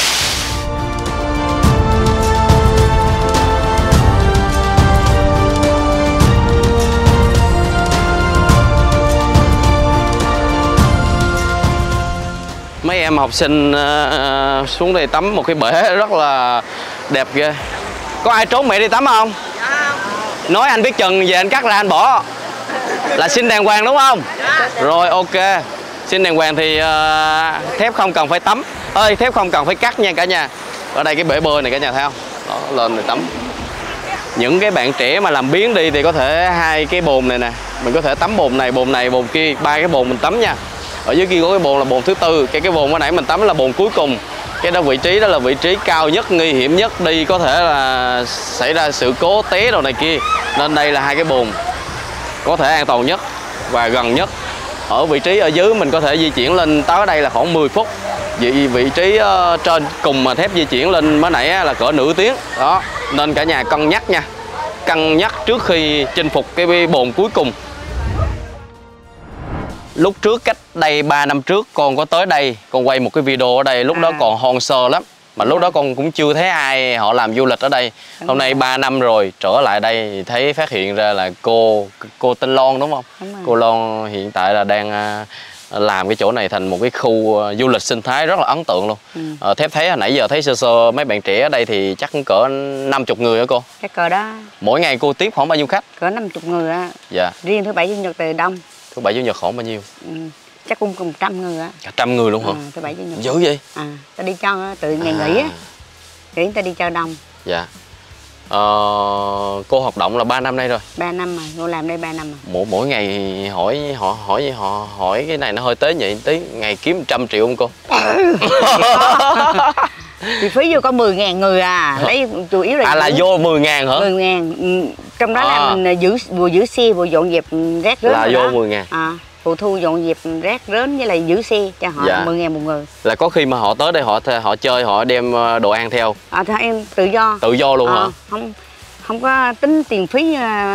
Mấy em học sinh xuống đây tắm một cái bể rất là đẹp ghê. Có ai trốn mẹ đi tắm không? Dạ. Nói anh biết chừng về anh cắt ra anh bỏ. Là xin đàng hoàng đúng không? Dạ. Rồi ok. Xin đàng hoàng thì thép không cần phải tắm. Thép không cần phải cắt nha cả nhà. Ở đây cái bể bơi này cả nhà thấy không? Đó, lên rồi tắm. Những cái bạn trẻ mà làm biếng đi thì có thể hai cái bồn này nè. Mình có thể tắm bồn này, bồn kia. Ba cái bồn mình tắm nha. Ở dưới kia có cái bồn là bồn thứ tư. Cái bồn hồi nãy mình tắm là bồn cuối cùng. Cái đó vị trí đó là vị trí cao nhất, nguy hiểm nhất, đi có thể là xảy ra sự cố té đồ này kia. Nên đây là hai cái bồn có thể an toàn nhất và gần nhất. Ở vị trí ở dưới mình có thể di chuyển lên tới đây là khoảng 10 phút. Vị trí trên cùng mà thép di chuyển lên mới nãy là cỡ nửa tiếng. Đó, nên cả nhà cân nhắc nha. Cân nhắc trước khi chinh phục cái bồn cuối cùng. Lúc trước cách đây 3 năm trước con có tới đây, con quay một cái video ở đây, lúc đó còn hoang sơ lắm. Mà lúc đó con cũng chưa thấy ai họ làm du lịch ở đây. Hôm nay 3 năm rồi trở lại đây thì thấy phát hiện ra là cô tên Loan đúng không? Cô Loan hiện tại là đang làm cái chỗ này thành một cái khu du lịch sinh thái rất là ấn tượng luôn. Thép thấy hồi nãy giờ thấy sơ sơ mấy bạn trẻ ở đây thì chắc cũng cỡ 50 người hả cô? Cái cỡ đó. Mỗi ngày cô tiếp khoảng bao nhiêu khách? Cỡ 50 người á. Dạ. Riêng thứ bảy chủ nhật thì đông. Thứ bảy chủ nhật khoảng bao nhiêu? Chắc cũng 100 người á. 100 người luôn hả? Thứ bảy chủ nhật. Dữ vậy? Ta đi cho tự ngày nghỉ á. Nghỉ ta đi cho đông. Dạ. Cô hoạt động là 3 năm nay rồi. 3 năm rồi, cô làm đây 3 năm rồi. Mỗi ngày hỏi cái này nó hơi tế nhị tí, ngày kiếm 100 triệu không cô? Thì phí vô có 10.000 người lấy chủ yếu là là vô 10.000 hả? 10.000. Trong đó là mình vừa giữ xe vừa dọn dẹp rác rến. Là vô 10.000. Phụ thu dọn dẹp rác rến với lại giữ xe cho họ. Dạ. 10.000 một người. Là có khi mà họ tới đây họ chơi họ đem đồ ăn theo. Thôi em tự do. Tự do luôn hả? Không có tính tiền phí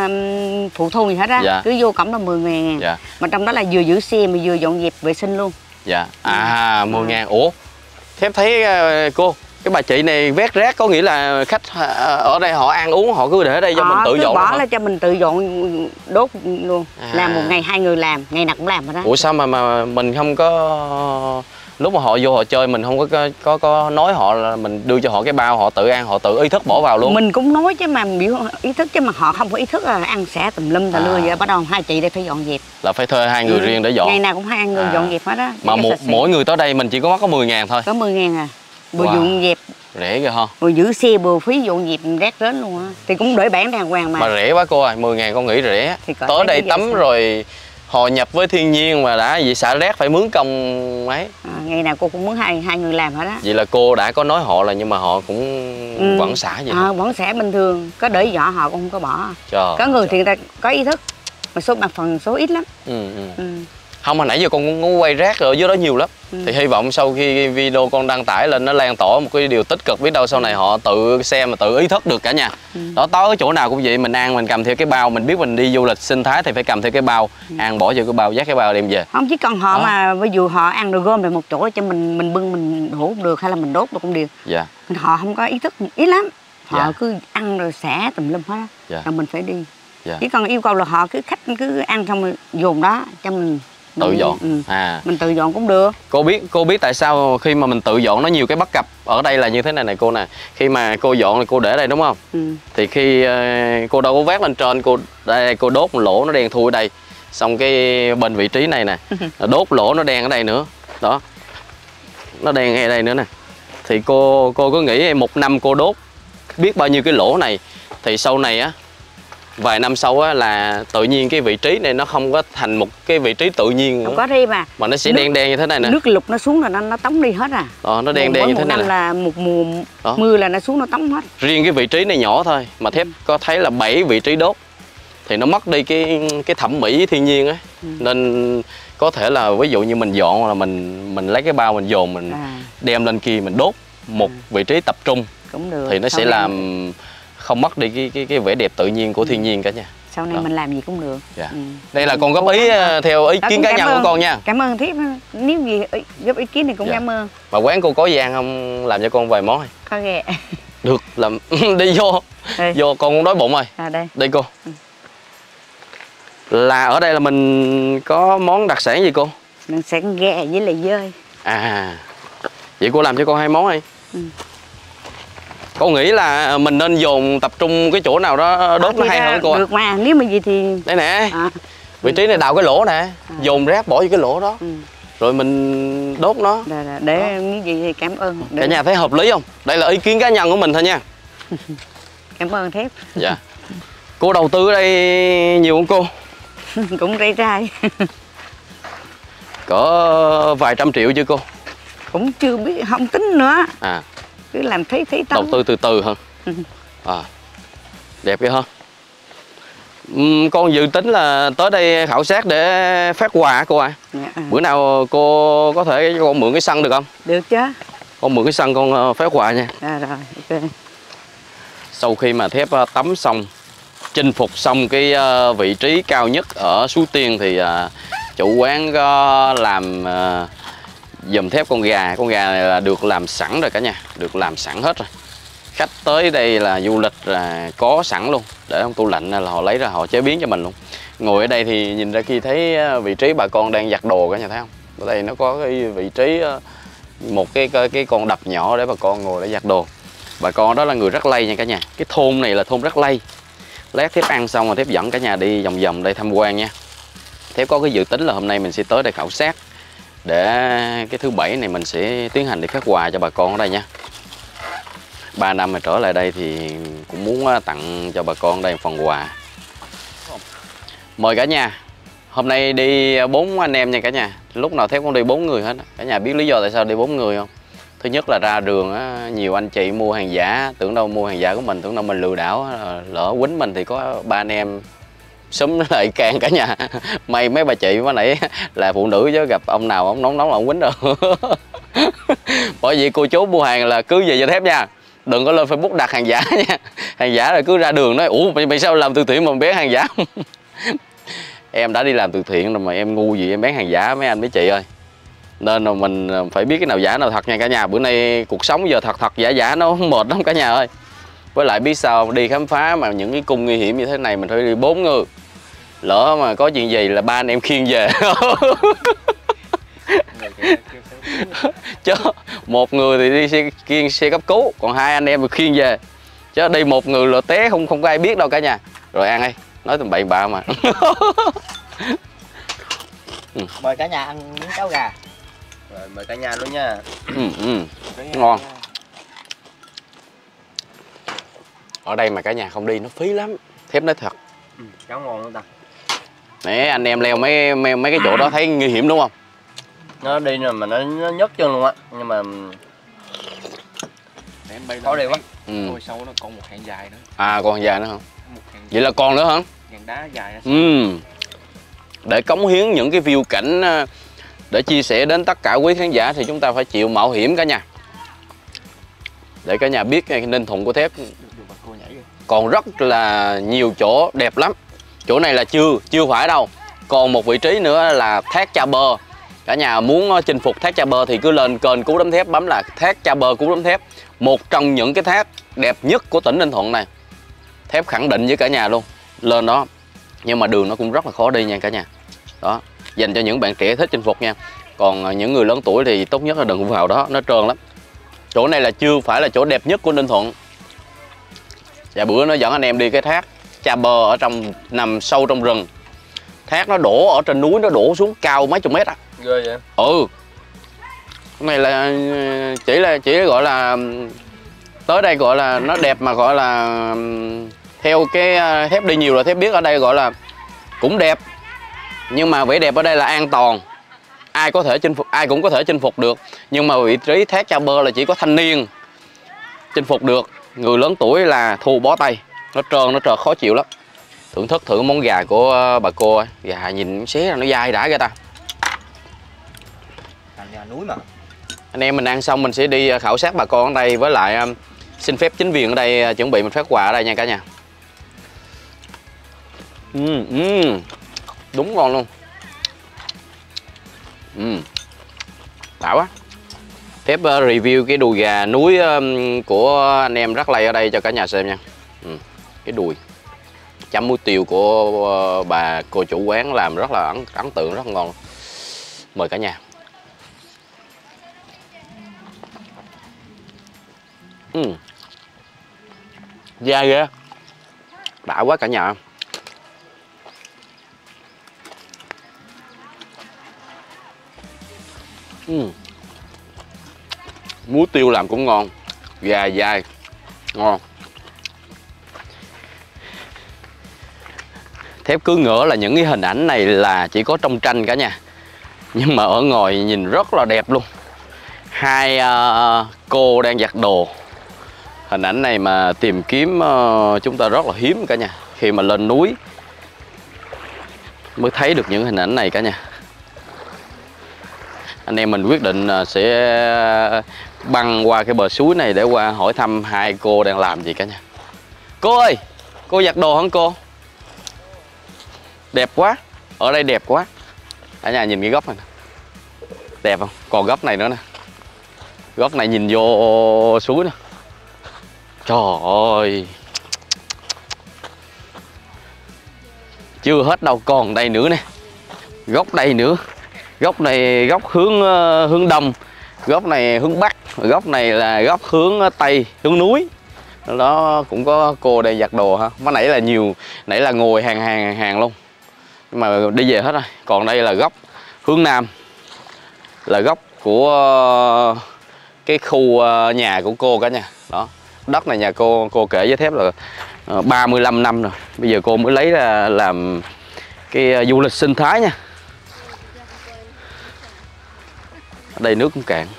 phụ thu gì hết á. Dạ. Cứ vô cổng là 10.000. Dạ. Mà trong đó là vừa giữ xe mà vừa dọn dẹp vệ sinh luôn. Dạ. 10.000. Ủa Thép thấy cô, cái bà chị này vét rác có nghĩa là khách ở đây họ ăn uống họ cứ để ở đây cho mình tự dọn. Bỏ là cho mình tự dọn đốt luôn. Làm một ngày 2 người làm, ngày nào cũng làm rồi đó. Ủa sao mà mình không có lúc mà họ vô họ chơi mình không có nói họ là mình đưa cho họ cái bao họ tự ăn họ tự ý thức bỏ vào luôn. Mình cũng nói chứ mà biểu ý thức chứ mà họ không có ý thức là ăn xả tùm lum lưa vậy bắt đầu hai chị đây phải dọn dẹp. Là phải thuê 2 người riêng để dọn. Ngày nào cũng 2 người dọn dẹp hết á. Mà mỗi người tới đây mình chỉ có 10.000 thôi. Có 10.000 à. Vừa dọn dẹp rẻ kìa ha. Vừa giữ xe vừa phí dọn dẹp rác rến luôn á. Thì cũng đổi bản đàng hoàng mà. Mà rẻ quá cô ơi, 10.000 con nghĩ rẻ. Tới đây tắm rồi hòa nhập với thiên nhiên mà đã vậy xả rác phải mướn công mấy. Ngày nào cô cũng muốn hai người làm hết á. Vậy là cô đã có nói họ là nhưng mà họ cũng vẫn xả vậy. Vẫn xả bình thường, có để vỏ họ cũng không có bỏ. Có người thì người ta có ý thức mà phần số ít lắm. Không mà nãy giờ con cũng quay rác ở dưới đó nhiều lắm. Thì hy vọng sau khi video con đăng tải lên nó lan tỏa một cái điều tích cực, biết đâu sau này họ tự xem mà tự ý thức được cả nhà. Đó, tới chỗ nào cũng vậy, mình ăn mình cầm theo cái bao, mình biết mình đi du lịch sinh thái thì phải cầm theo cái bao, ăn bỏ vô cái bao, dắt cái bao đem về. Không chỉ cần họ mà ví dụ họ ăn được gom về một chỗ cho mình bưng mình đổ cũng được hay là mình đốt được cũng được. Dạ. Họ không có ý thức ít lắm. Họ cứ ăn rồi xả tùm lum hết á. Rồi mình phải đi. Chỉ cần yêu cầu là họ cứ khách cứ ăn xong rồi dồn đó cho mình tự dọn. Mình tự dọn cũng được. Cô biết tại sao khi mà mình tự dọn nó nhiều cái bất cập ở đây là như thế này cô nè. Khi mà cô dọn thì cô để đây đúng không? Thì khi cô đâu có vác lên trên, cô đốt một lỗ nó đen thui ở đây. Xong cái bên vị trí này nè, đốt lỗ nó đen ở đây nữa. Đó. Nó đen ngay đây nữa nè. Thì cô cứ nghĩ 1 năm cô đốt biết bao nhiêu cái lỗ này thì sau này á vài năm sau á là tự nhiên cái vị trí này nó không có thành một cái vị trí tự nhiên nữa. Không có đi mà nó sẽ đen đen như thế này nè. Nước lụt nó xuống là nó tống đi hết à. Nó đen đen như thế này năm là một mùa mưa là nó xuống nó tống hết. Riêng cái vị trí này nhỏ thôi mà thép có thấy là 7 vị trí đốt thì nó mất đi cái thẩm mỹ thiên nhiên á. Nên có thể là ví dụ như mình dọn là mình lấy cái bao mình dồn mình đem lên kia mình đốt một vị trí tập trung cũng được. Thì nó sẽ làm không mất đi cái vẻ đẹp tự nhiên của thiên nhiên cả nhà. Sau này mình làm gì cũng được. Đây là con góp ý theo ý kiến cá nhân của con nha. Cảm ơn Thiếp, nếu gì góp ý kiến thì cũng cảm ơn. Mà quán cô có gian không làm cho con vài món? Có ghẹ. Được, làm đi vô con cũng đói bụng rồi. Đây cô. Là ở đây là mình có món đặc sản gì cô? Mình sẽ ghẹ với lại dơi. Vậy cô làm cho con 2 món đi. Con nghĩ là mình nên dồn tập trung cái chỗ nào đó đốt nó hay hơn cô? Được mà, nếu mà gì thì... Đây nè, vị trí này đào cái lỗ nè, dồn rác bỏ vô cái lỗ đó. Rồi mình đốt nó. Để cái gì thì cảm ơn. Cả nhà thấy hợp lý không? Đây là ý kiến cá nhân của mình thôi nha. Cảm ơn Thiếp. Dạ. Cô đầu tư ở đây nhiều không cô? Cũng rây rai. Có vài trăm triệu chưa cô? Cũng chưa biết, không tính nữa. Cứ làm thấy tâm. Đầu tư từ từ hơn. Đẹp vậy hơn. Con dự tính là tới đây khảo sát để phát quà cô ạ. Bữa nào cô có thể cho con mượn cái sân được không? Được chứ. Con mượn cái sân con phát quà nha. Rồi, ok. Sau khi mà thép tắm xong, chinh phục xong cái vị trí cao nhất ở Suối Tiên thì chủ quán có làm giùm thép con gà. Con gà này là được làm sẵn rồi cả nhà, được làm sẵn hết rồi. Khách tới đây là du lịch là có sẵn luôn, để trong tủ lạnh là họ lấy ra họ chế biến cho mình luôn. Ngồi ở đây thì nhìn ra khi thấy vị trí bà con đang giặt đồ cả nhà thấy không? Ở đây nó có cái vị trí một cái con đập nhỏ để bà con ngồi để giặt đồ. Bà con đó là người Rắc Lây nha cả nhà. Cái thôn này là thôn Rắc Lây. Lát Thép ăn xong rồi Thép dẫn cả nhà đi vòng vòng đây tham quan nha. Thép có cái dự tính là hôm nay mình sẽ tới đây khảo sát để cái thứ Bảy này mình sẽ tiến hành đi phát quà cho bà con ở đây nha. 3 năm mà trở lại đây thì cũng muốn tặng cho bà con đây một phần quà. Mời cả nhà. Hôm nay đi 4 anh em nha cả nhà. Lúc nào Thép cũng đi 4 người hết. Cả nhà biết lý do tại sao đi 4 người không? Thứ nhất là ra đường nhiều anh chị mua hàng giả, tưởng đâu mua hàng giả của mình, tưởng đâu mình lừa đảo, lỡ quýnh mình thì có 3 anh em xúm lại can cả nhà. May mấy bà chị mới nãy là phụ nữ chứ gặp ông nào ông nóng là ông quýnh đâu. Bởi vì cô chú mua hàng là cứ về cho Thép nha. Đừng có lên Facebook đặt hàng giả nha. Hàng giả rồi cứ ra đường nói ủa mày sao làm từ thiện mà bán hàng giả? Em đã đi làm từ thiện rồi mà em ngu gì em bán hàng giả mấy anh mấy chị ơi. Nên là mình phải biết cái nào giả nào thật nha cả nhà. Bữa nay cuộc sống giờ thật giả nó mệt lắm cả nhà ơi. Với lại biết sao đi khám phá mà những cái cung nguy hiểm như thế này mình phải đi 4 người. Lỡ mà có chuyện gì là 3 anh em khiêng về. Chứ một người thì đi khiêng xe cấp cứu, còn 2 anh em thì khiêng về. Chứ đi một người là té không có ai biết đâu cả nhà. Rồi ăn đi, nói tầm bậy bạ mà. Mời cả nhà ăn miếng cháo gà. Rồi mời cả nhà luôn nha. Ngon. Ở đây mà cả nhà không đi nó phí lắm. Thép nói thật. Cháo ngon luôn ta. Nè anh em leo mấy cái chỗ đó thấy nguy hiểm đúng không? Nó đi rồi mà nó nhấc chân luôn á. Nhưng mà khó đi quá. Ngồi sau nó còn một hàng dài nữa. Còn hàng dài nữa hả? Vậy là còn nữa hả? Hàng đá dài. Để cống hiến những cái view cảnh để chia sẻ đến tất cả quý khán giả thì chúng ta phải chịu mạo hiểm cả nhà. Để cả nhà biết Ninh Thuận của Thép còn rất là nhiều chỗ đẹp lắm. Chỗ này là chưa phải đâu. Còn một vị trí nữa là thác Cha Bơ. Cả nhà muốn chinh phục thác Cha Bơ thì cứ lên kênh Cú Đấm Thép bấm là thác Cha Bơ Cú Đấm Thép. Một trong những cái thác đẹp nhất của tỉnh Ninh Thuận này. Thép khẳng định với cả nhà luôn. Lên đó. Nhưng mà đường nó cũng rất là khó đi nha cả nhà. Đó, dành cho những bạn trẻ thích chinh phục nha. Còn những người lớn tuổi thì tốt nhất là đừng vào đó, nó trơn lắm. Chỗ này là chưa phải là chỗ đẹp nhất của Ninh Thuận. Và bữa nó dẫn anh em đi cái thác Cha Bơ ở trong nằm sâu trong rừng. Thác nó đổ ở trên núi, nó đổ xuống cao mấy chục mét á. Ghê vậy? Cái này là chỉ gọi là tới đây gọi là nó đẹp mà gọi là Theo cái Thép đi nhiều là Thép biết ở đây gọi là cũng đẹp, nhưng mà vẻ đẹp ở đây là an toàn, ai cũng có thể chinh phục được. Nhưng mà vị trí Thác Cha Bơ là chỉ có thanh niên chinh phục được, người lớn tuổi là thu bó tay, nó trơn khó chịu lắm. Thưởng thức thử món gà của bà cô ấy. Gà nhìn xé ra nó dai đã kìa ta. Gà núi mà. Anh em mình ăn xong mình sẽ đi khảo sát bà con ở đây, với lại xin phép chính quyền ở đây chuẩn bị mình phát quà ở đây nha cả nhà. Đúng ngon luôn. Đã quá. Phép review cái đùi gà núi của anh em Rắc Lây ở đây cho cả nhà xem nha. Cái đùi chấm muối tiêu của bà cô chủ quán làm rất là ấn tượng, rất ngon. Mời cả nhà. Dai ghê, đã quá cả nhà. Muối tiêu làm cũng ngon, gà dai ngon. Thép cứ ngỡ là những cái hình ảnh này là chỉ có trong tranh cả nhà, nhưng mà ở ngoài nhìn rất là đẹp luôn. Hai cô đang giặt đồ. Hình ảnh này mà tìm kiếm chúng ta rất là hiếm cả nhà. Khi mà lên núi mới thấy được những hình ảnh này cả nhà. Anh em mình quyết định sẽ băng qua cái bờ suối này để qua hỏi thăm hai cô đang làm gì cả nhà. Cô ơi, cô giặt đồ hả cô? Đẹp quá, ở đây đẹp quá. Cả nhà nhìn cái góc này nè. Đẹp không? Còn góc này nữa nè. Góc này nhìn vô suối nè. Trời ơi, chưa hết đâu, còn đây nữa nè. Góc đây nữa. Góc này góc hướng đông, góc này hướng bắc, góc này là góc hướng tây, hướng núi. Đó cũng có cô đây giặt đồ ha. Mới nãy là nhiều, nãy là ngồi hàng luôn. Nhưng mà đi về hết rồi. Còn đây là góc hướng nam, là góc của cái khu nhà của cô cả nhà. Đó, đất này nhà cô kể với Thép là 35 năm rồi. Bây giờ cô mới lấy ra làm cái du lịch sinh thái nha. Ở đây nước cũng cạn.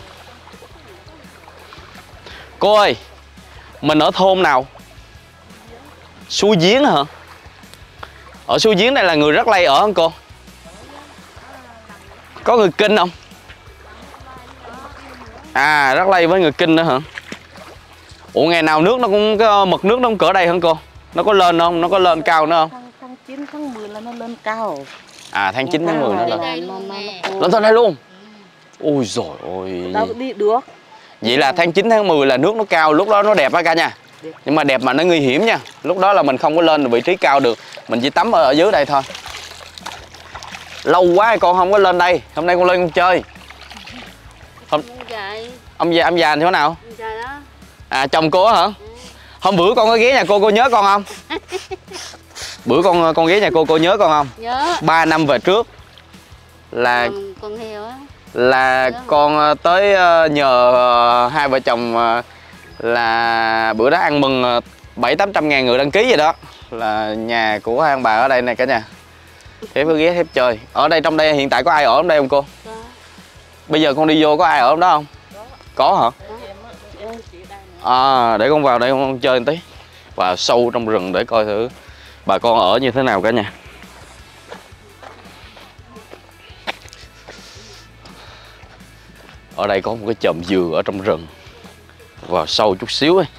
Cô ơi, mình ở thôn nào? Suối Giếng hả? Ở Suối Giếng này là người Rắc Lây ở không cô? Có người Kinh không? À, Rắc Lây với người Kinh nữa hả? Ủa ngày nào nước nó cũng cái mực nước nó cũng cỡ đây hả cô? Nó có lên không? Nó có lên cao nữa không? Tháng 9 tháng 10 là nó lên cao. À tháng 9 tháng 10 nó lên. Lên tới đây luôn. Ôi giời ơi. Đâu đi được. Vậy là tháng 9 tháng 10 là nước nó cao, lúc đó nó đẹp á cả nhà. Nhưng mà đẹp mà nó nguy hiểm nha. Lúc đó là mình không có lên vị trí cao được, mình chỉ tắm ở dưới đây thôi. Lâu quá con không có lên đây. Hôm nay con lên con chơi. Ông già thì thế nào? À chồng cô hả? Hôm bữa con có ghé nhà cô nhớ con không? Bữa con ghé nhà cô nhớ con không? Nhớ. 3 năm về trước là con heo á. Là con tới nhờ hai vợ chồng là bữa đó ăn mừng 700-800 ngàn người đăng ký vậy đó. Là nhà của hai ông bà ở đây này cả nhà. Thép cứ ghé Thép chơi. Ở đây trong đây hiện tại có ai ở trong đây không cô? Có. Bây giờ con đi vô có ai ở trong đó không? Có hả? À, để con vào đây con chơi một tí. Vào sâu trong rừng để coi thử bà con ở như thế nào cả nhà. Ở đây có một cái chòm dừa ở trong rừng. Vào sâu chút xíu ấy.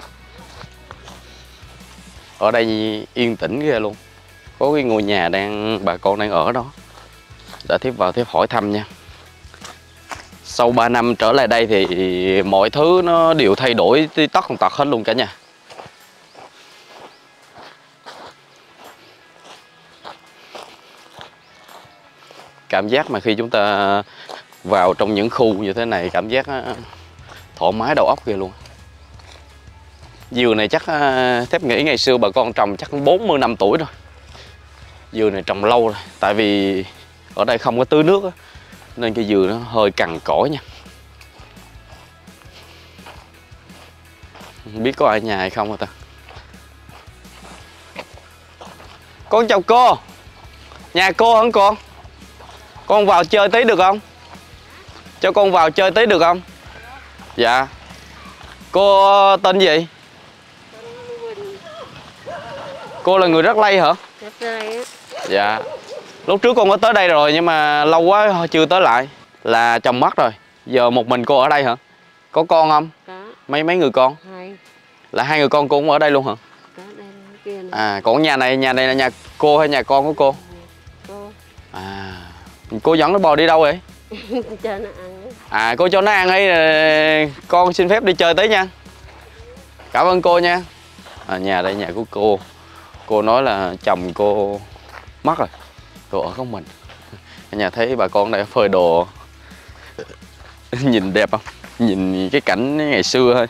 Ở đây yên tĩnh ghê luôn. Có cái ngôi nhà bà con đang ở đó. Để Thép vào Thép hỏi thăm nha. Sau 3 năm trở lại đây thì mọi thứ nó đều thay đổi tí tất tật hết luôn cả nhà. Cảm giác mà khi chúng ta vào trong những khu như thế này, cảm giác thoải mái đầu óc ghê luôn. Dừa này chắc Thép nghĩ ngày xưa bà con trồng chắc 40 năm tuổi rồi. Dừa này trồng lâu rồi. Tại vì ở đây không có tưới nước á, nên cái dừa nó hơi cằn cỗi nha. Không biết có ai ở nhà hay không hả ta? Con chào cô. Nhà cô hả con? Con vào chơi tí được không? Cho con vào chơi tí được không? Dạ. Cô tên gì? Cô là người Rắc Lây hả? Dạ. Lúc trước con có tới đây rồi nhưng mà lâu quá chưa tới lại. Là chồng mất rồi. Giờ một mình cô ở đây hả? Có con không? Có. Mấy người con? 2. Là 2 người con cô cũng ở đây luôn hả? Có đây kia này. À, còn nhà này là nhà cô hay nhà con của cô? Cô. À, cô dẫn nó bò đi đâu vậy? Cho nó ăn. À, cô cho nó ăn ấy, con xin phép đi chơi tí nha. Cảm ơn cô nha. À, nhà đây nhà của cô. Cô nói là chồng cô mất rồi, cô ở không mình. Ở nhà thấy bà con đây phơi đồ nhìn đẹp không? Nhìn cái cảnh ngày xưa thôi.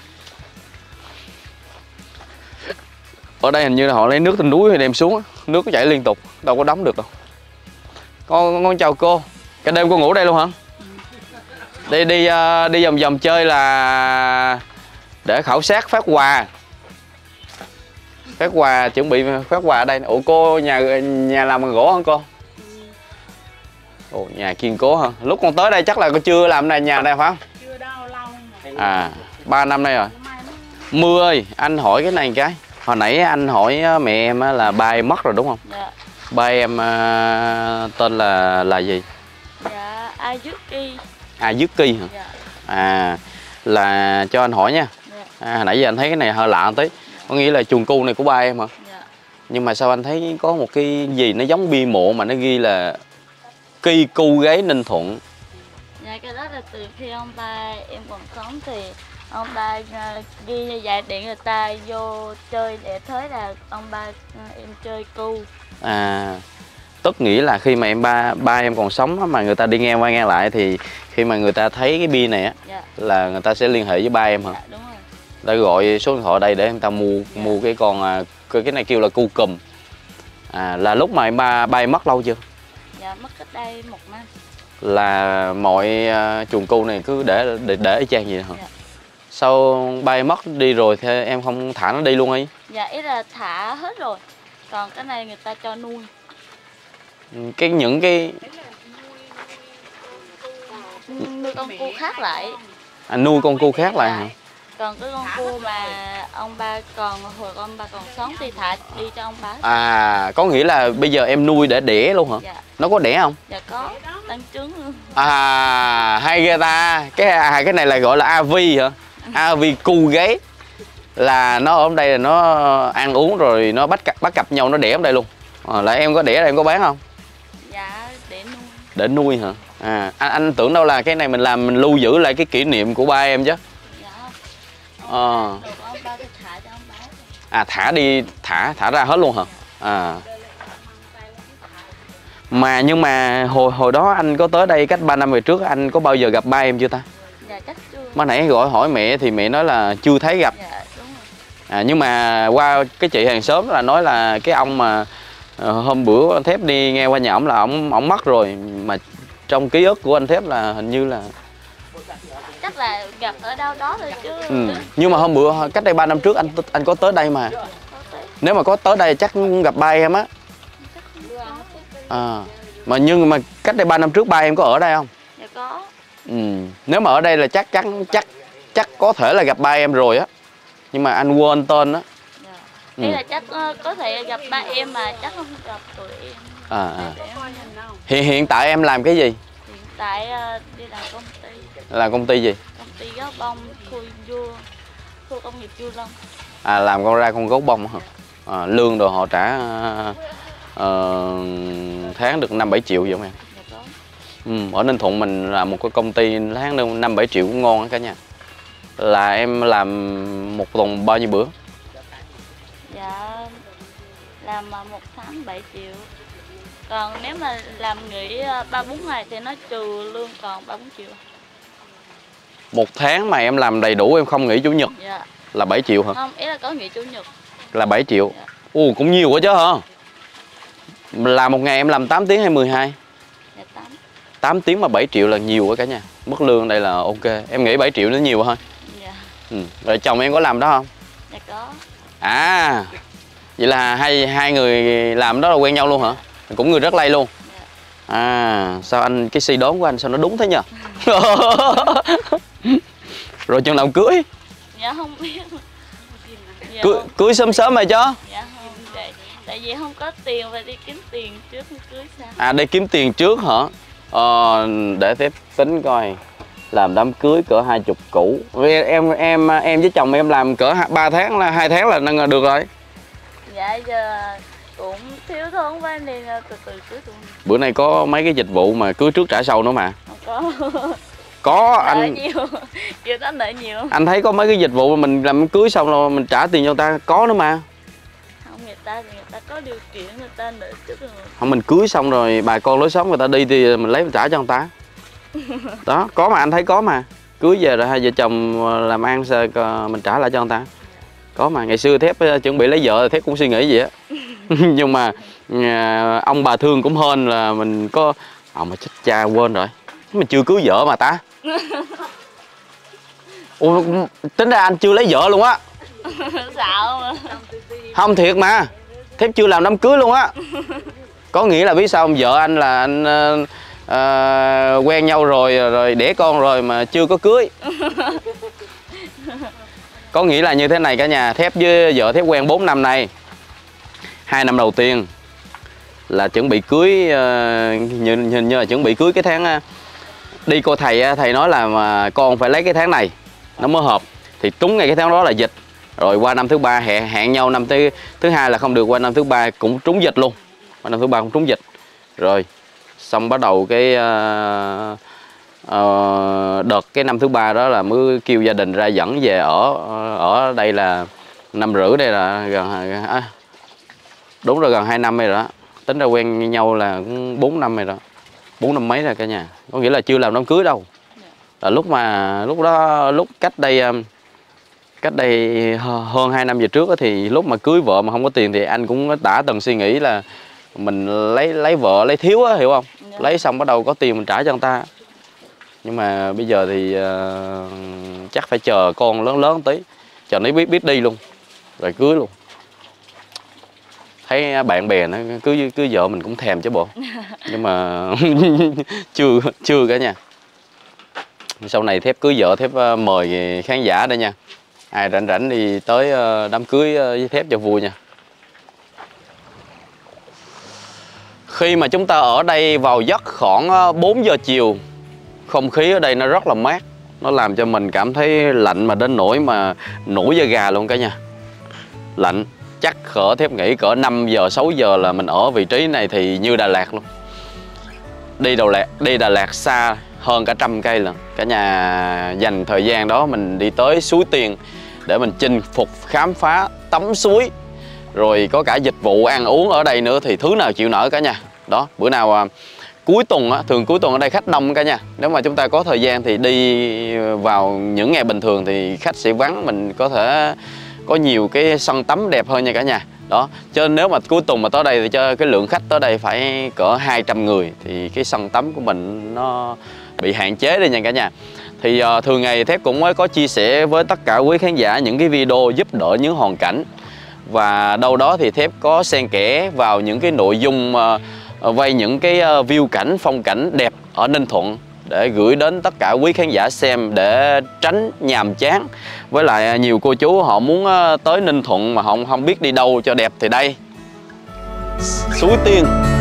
Ở đây hình như là họ lấy nước trên núi rồi đem xuống, nước nó chảy liên tục, đâu có đóng được đâu. Con chào cô. Cả đêm cô ngủ đây luôn hả? Đi vòng vòng chơi là để khảo sát phát quà. Phát quà, chuẩn bị phát quà ở đây. Ủa cô nhà làm bằng gỗ hả cô? Ồ, nhà kiên cố hả? Lúc con tới đây chắc là cô chưa làm này nhà này phải không? Chưa đâu, lâu rồi. À, 3 năm nay rồi. Mưa ơi, anh hỏi cái này cái. Hồi nãy anh hỏi mẹ em là ba em mất rồi đúng không? Dạ. Ba em tên là gì? Dạ, A Dứt Kỳ. A Dứt Kỳ hả? Dạ. À, là cho anh hỏi nha. Dạ. Nãy giờ anh thấy cái này hơi lạ một tí. Có nghĩa là chuồng cu này của ba em hả? Dạ. Nhưng mà sao anh thấy có một cái gì nó giống bia mộ mà nó ghi là Kỳ Cu Gáy Ninh Thuận. Dạ, cái đó là từ khi ông ba em còn sống thì ông ba ghi như vậy để người ta vô chơi để thấy là ông ba em chơi cu. À, tức nghĩa là khi mà ba em còn sống mà người ta đi ngang qua ngang lại thì khi mà người ta thấy cái bia này á, dạ, là người ta sẽ liên hệ với ba em hả? dạ, đúng rồi. Đã gọi số điện thoại đây để người ta mua cái con cái này kêu là cu cùm. À, là lúc mà ba em mất lâu chưa? Dạ, mất cách đây 1 năm. Là mọi chuồng cu này cứ để y chang vậy hả? Dạ. Sau ba em mất đi rồi thì em không thả nó đi luôn ấy? Dạ, ý là thả hết rồi. Còn cái này người ta cho nuôi. Những cái Nuôi con cu khác lại. à, nuôi con cu khác lại hả? Còn cái con cu mà ông ba hồi ông ba còn sống thì thả đi cho ông ba. À, có nghĩa là bây giờ em nuôi để đẻ luôn hả? Dạ. Nó có đẻ không? Dạ có, tăng trứng luôn. À, hay ghê ta. Cái này là gọi là AV hả? AV cu gáy. Là nó ở đây là nó ăn uống rồi nó bắt cặp nhau nó đẻ ở đây luôn. Là em có đẻ đây em có bán không? Dạ, để nuôi. Để nuôi hả? À, anh tưởng đâu là cái này mình làm mình lưu giữ lại cái kỷ niệm của ba em chứ. Dạ. Ờ. Được ông ba thì thả cho ông ba. À, thả ra hết luôn hả? À. Nhưng mà hồi đó anh có tới đây cách 3 năm về trước anh có bao giờ gặp ba em chưa ta? Dạ chắc chưa. Mới nãy gọi hỏi mẹ thì mẹ nói là chưa thấy gặp. Dạ đúng rồi. À, nhưng mà qua cái chị hàng xóm là nói là cái ông mà hôm bữa anh Thép đi nghe qua nhà ổng là ổng mất rồi, mà trong ký ức của anh Thép là hình như là Chắc là gặp ở đâu đó thôi chứ. Nhưng mà hôm bữa cách đây 3 năm trước anh có tới đây mà. Nếu mà có tới đây chắc gặp ba em á. À, nhưng mà cách đây 3 năm trước ba em có ở đây không? Dạ có. Nếu mà ở đây là chắc có thể là gặp ba em rồi á. Nhưng mà anh quên tên á. Dạ. Ý là chắc có thể gặp ba em mà chắc không gặp tụi em. Hiện tại em làm cái gì? Hiện tại đi làm công ty. Là công ty gì? Công ty gáo bông, khu công nghiệp Vua Long. À, làm con gấu bông hả? À, lương đồ họ trả tháng được 5-7 triệu vậy không em? Dạ có. Ở Ninh Thuận mình là một cái công ty tháng được 5-7 triệu cũng ngon cả nhà. Là em làm một tuần bao nhiêu bữa? Dạ làm 1 tháng 7 triệu. Còn nếu mà làm nghỉ 3-4 ngày thì nó trừ lương còn 3-4 triệu. Một tháng mà em làm đầy đủ em không nghỉ chủ nhật? Dạ. Là 7 triệu hả? Không, ý là có nghỉ chủ nhật. Là 7 triệu. Dạ. Cũng nhiều quá chứ hả? Làm một ngày em làm 8 tiếng hay 12? Dạ 8. 8 tiếng mà 7 triệu là nhiều quá cả nhà. Mức lương đây là ok. Em nghĩ 7 triệu nó nhiều thôi. Dạ. Rồi chồng em có làm đó không? Dạ có. À, Vậy là hai người làm đó là quen nhau luôn hả? Cũng người Rắc Lây luôn. À, sao anh cái suy đoán của anh sao nó đúng thế nhờ? Rồi chừng nào cưới? Dạ không biết. Dạ cưới sớm sớm rồi chứ? Dạ không, tại vì không có tiền, phải đi kiếm tiền trước cưới sao? À, đi kiếm tiền trước hả? Để Thép tính coi. Làm đám cưới cỡ 20 củ. Em với chồng em làm cỡ 3 tháng là 2 tháng là nâng được rồi. Dạ giờ cũng thiếu thốn quá nên từ từ cưới tụi mình. Bữa nay có mấy cái dịch vụ mà cưới trước trả sau nữa mà. Không có. Có nợ anh nhiều. Chưa có nợ nhiều. Anh thấy có mấy cái dịch vụ mà mình làm cưới xong rồi mình trả tiền cho người ta có nữa mà. Không, người ta có điều kiện, người ta nợ trước rồi. Không, mình cưới xong rồi bà con lối xóm người ta đi thì mình lấy mình trả cho người ta. Đó, có mà anh thấy có mà. Cưới về rồi hai vợ chồng làm ăn sao mình trả lại cho người ta. Có mà, ngày xưa Thép chuẩn bị lấy vợ Thép cũng suy nghĩ vậy á. Nhưng mà ông bà thương cũng hên là mình có mà chết cha quên rồi. Mình chưa cưới vợ mà ta. Ủa, tính ra anh chưa lấy vợ luôn á. Xạo mà. Không, thiệt mà. Thép chưa làm đám cưới luôn á. Có nghĩa là biết sao không? Vợ anh là anh quen nhau rồi đẻ con rồi mà chưa có cưới. Có nghĩa là như thế này cả nhà, Thép với vợ Thép quen 4 năm nay. 2 năm đầu tiên là chuẩn bị cưới, hình như là chuẩn bị cưới cái tháng đi cô thầy nói là mà con phải lấy cái tháng này nó mới hợp, thì trúng ngay cái tháng đó là dịch. Rồi qua năm thứ ba hẹn nhau năm thứ hai là không được, qua năm thứ ba cũng trúng dịch luôn, qua năm thứ ba cũng trúng dịch. Rồi xong bắt đầu cái đợt cái năm thứ ba đó là mới kêu gia đình ra dẫn về ở đây là 1,5 năm đây là đúng rồi, gần 2 năm rồi đó. Tính ra quen nhau là 4 năm rồi đó, 4 năm mấy rồi cả nhà. Có nghĩa là chưa làm đám cưới đâu. Là lúc cách đây hơn 2 năm về trước đó, thì lúc mà cưới vợ mà không có tiền thì anh cũng đã từng suy nghĩ là mình lấy vợ lấy thiếu á, hiểu không? Lấy xong bắt đầu có tiền mình trả cho người ta. Nhưng mà bây giờ thì chắc phải chờ con lớn tí, chờ nó biết đi luôn rồi cưới luôn. Thấy bạn bè nó cưới vợ mình cũng thèm chứ bộ. Nhưng mà chưa cả nhà. Sau này Thép cưới vợ Thép mời khán giả đây nha. Ai rảnh đi tới đám cưới với Thép cho vui nha. Khi mà chúng ta ở đây vào giấc khoảng 4 giờ chiều, không khí ở đây nó rất là mát. Nó làm cho mình cảm thấy lạnh mà đến nỗi mà nổi da gà luôn cả nhà. Lạnh. Chắc Thép nghĩ cỡ 5 giờ 6 giờ là mình ở vị trí này thì như Đà Lạt luôn. Đi Đà Lạt xa hơn cả 100 cây lần. Cả nhà dành thời gian đó mình đi tới Suối Tiên để mình chinh phục, khám phá, tắm suối. Rồi có cả dịch vụ ăn uống ở đây nữa thì thứ nào chịu nổi cả nhà. Đó, bữa nào cuối tuần á, thường cuối tuần ở đây khách đông cả nhà. Nếu mà chúng ta có thời gian thì đi vào những ngày bình thường thì khách sẽ vắng, mình có thể có nhiều cái sân tắm đẹp hơn nha cả nhà. Đó, cho nên nếu mà cuối tuần mà tới đây thì cho cái lượng khách tới đây phải cỡ 200 người thì cái sân tắm của mình nó bị hạn chế đi nha cả nhà. Thì thường ngày Thép cũng mới có chia sẻ với tất cả quý khán giả những cái video giúp đỡ những hoàn cảnh. Và đâu đó thì Thép có xen kẽ vào những cái nội dung vay những cái view cảnh, phong cảnh đẹp ở Ninh Thuận để gửi đến tất cả quý khán giả xem để tránh nhàm chán. Với lại nhiều cô chú họ muốn tới Ninh Thuận mà họ không biết đi đâu cho đẹp thì đây, Suối Tiên.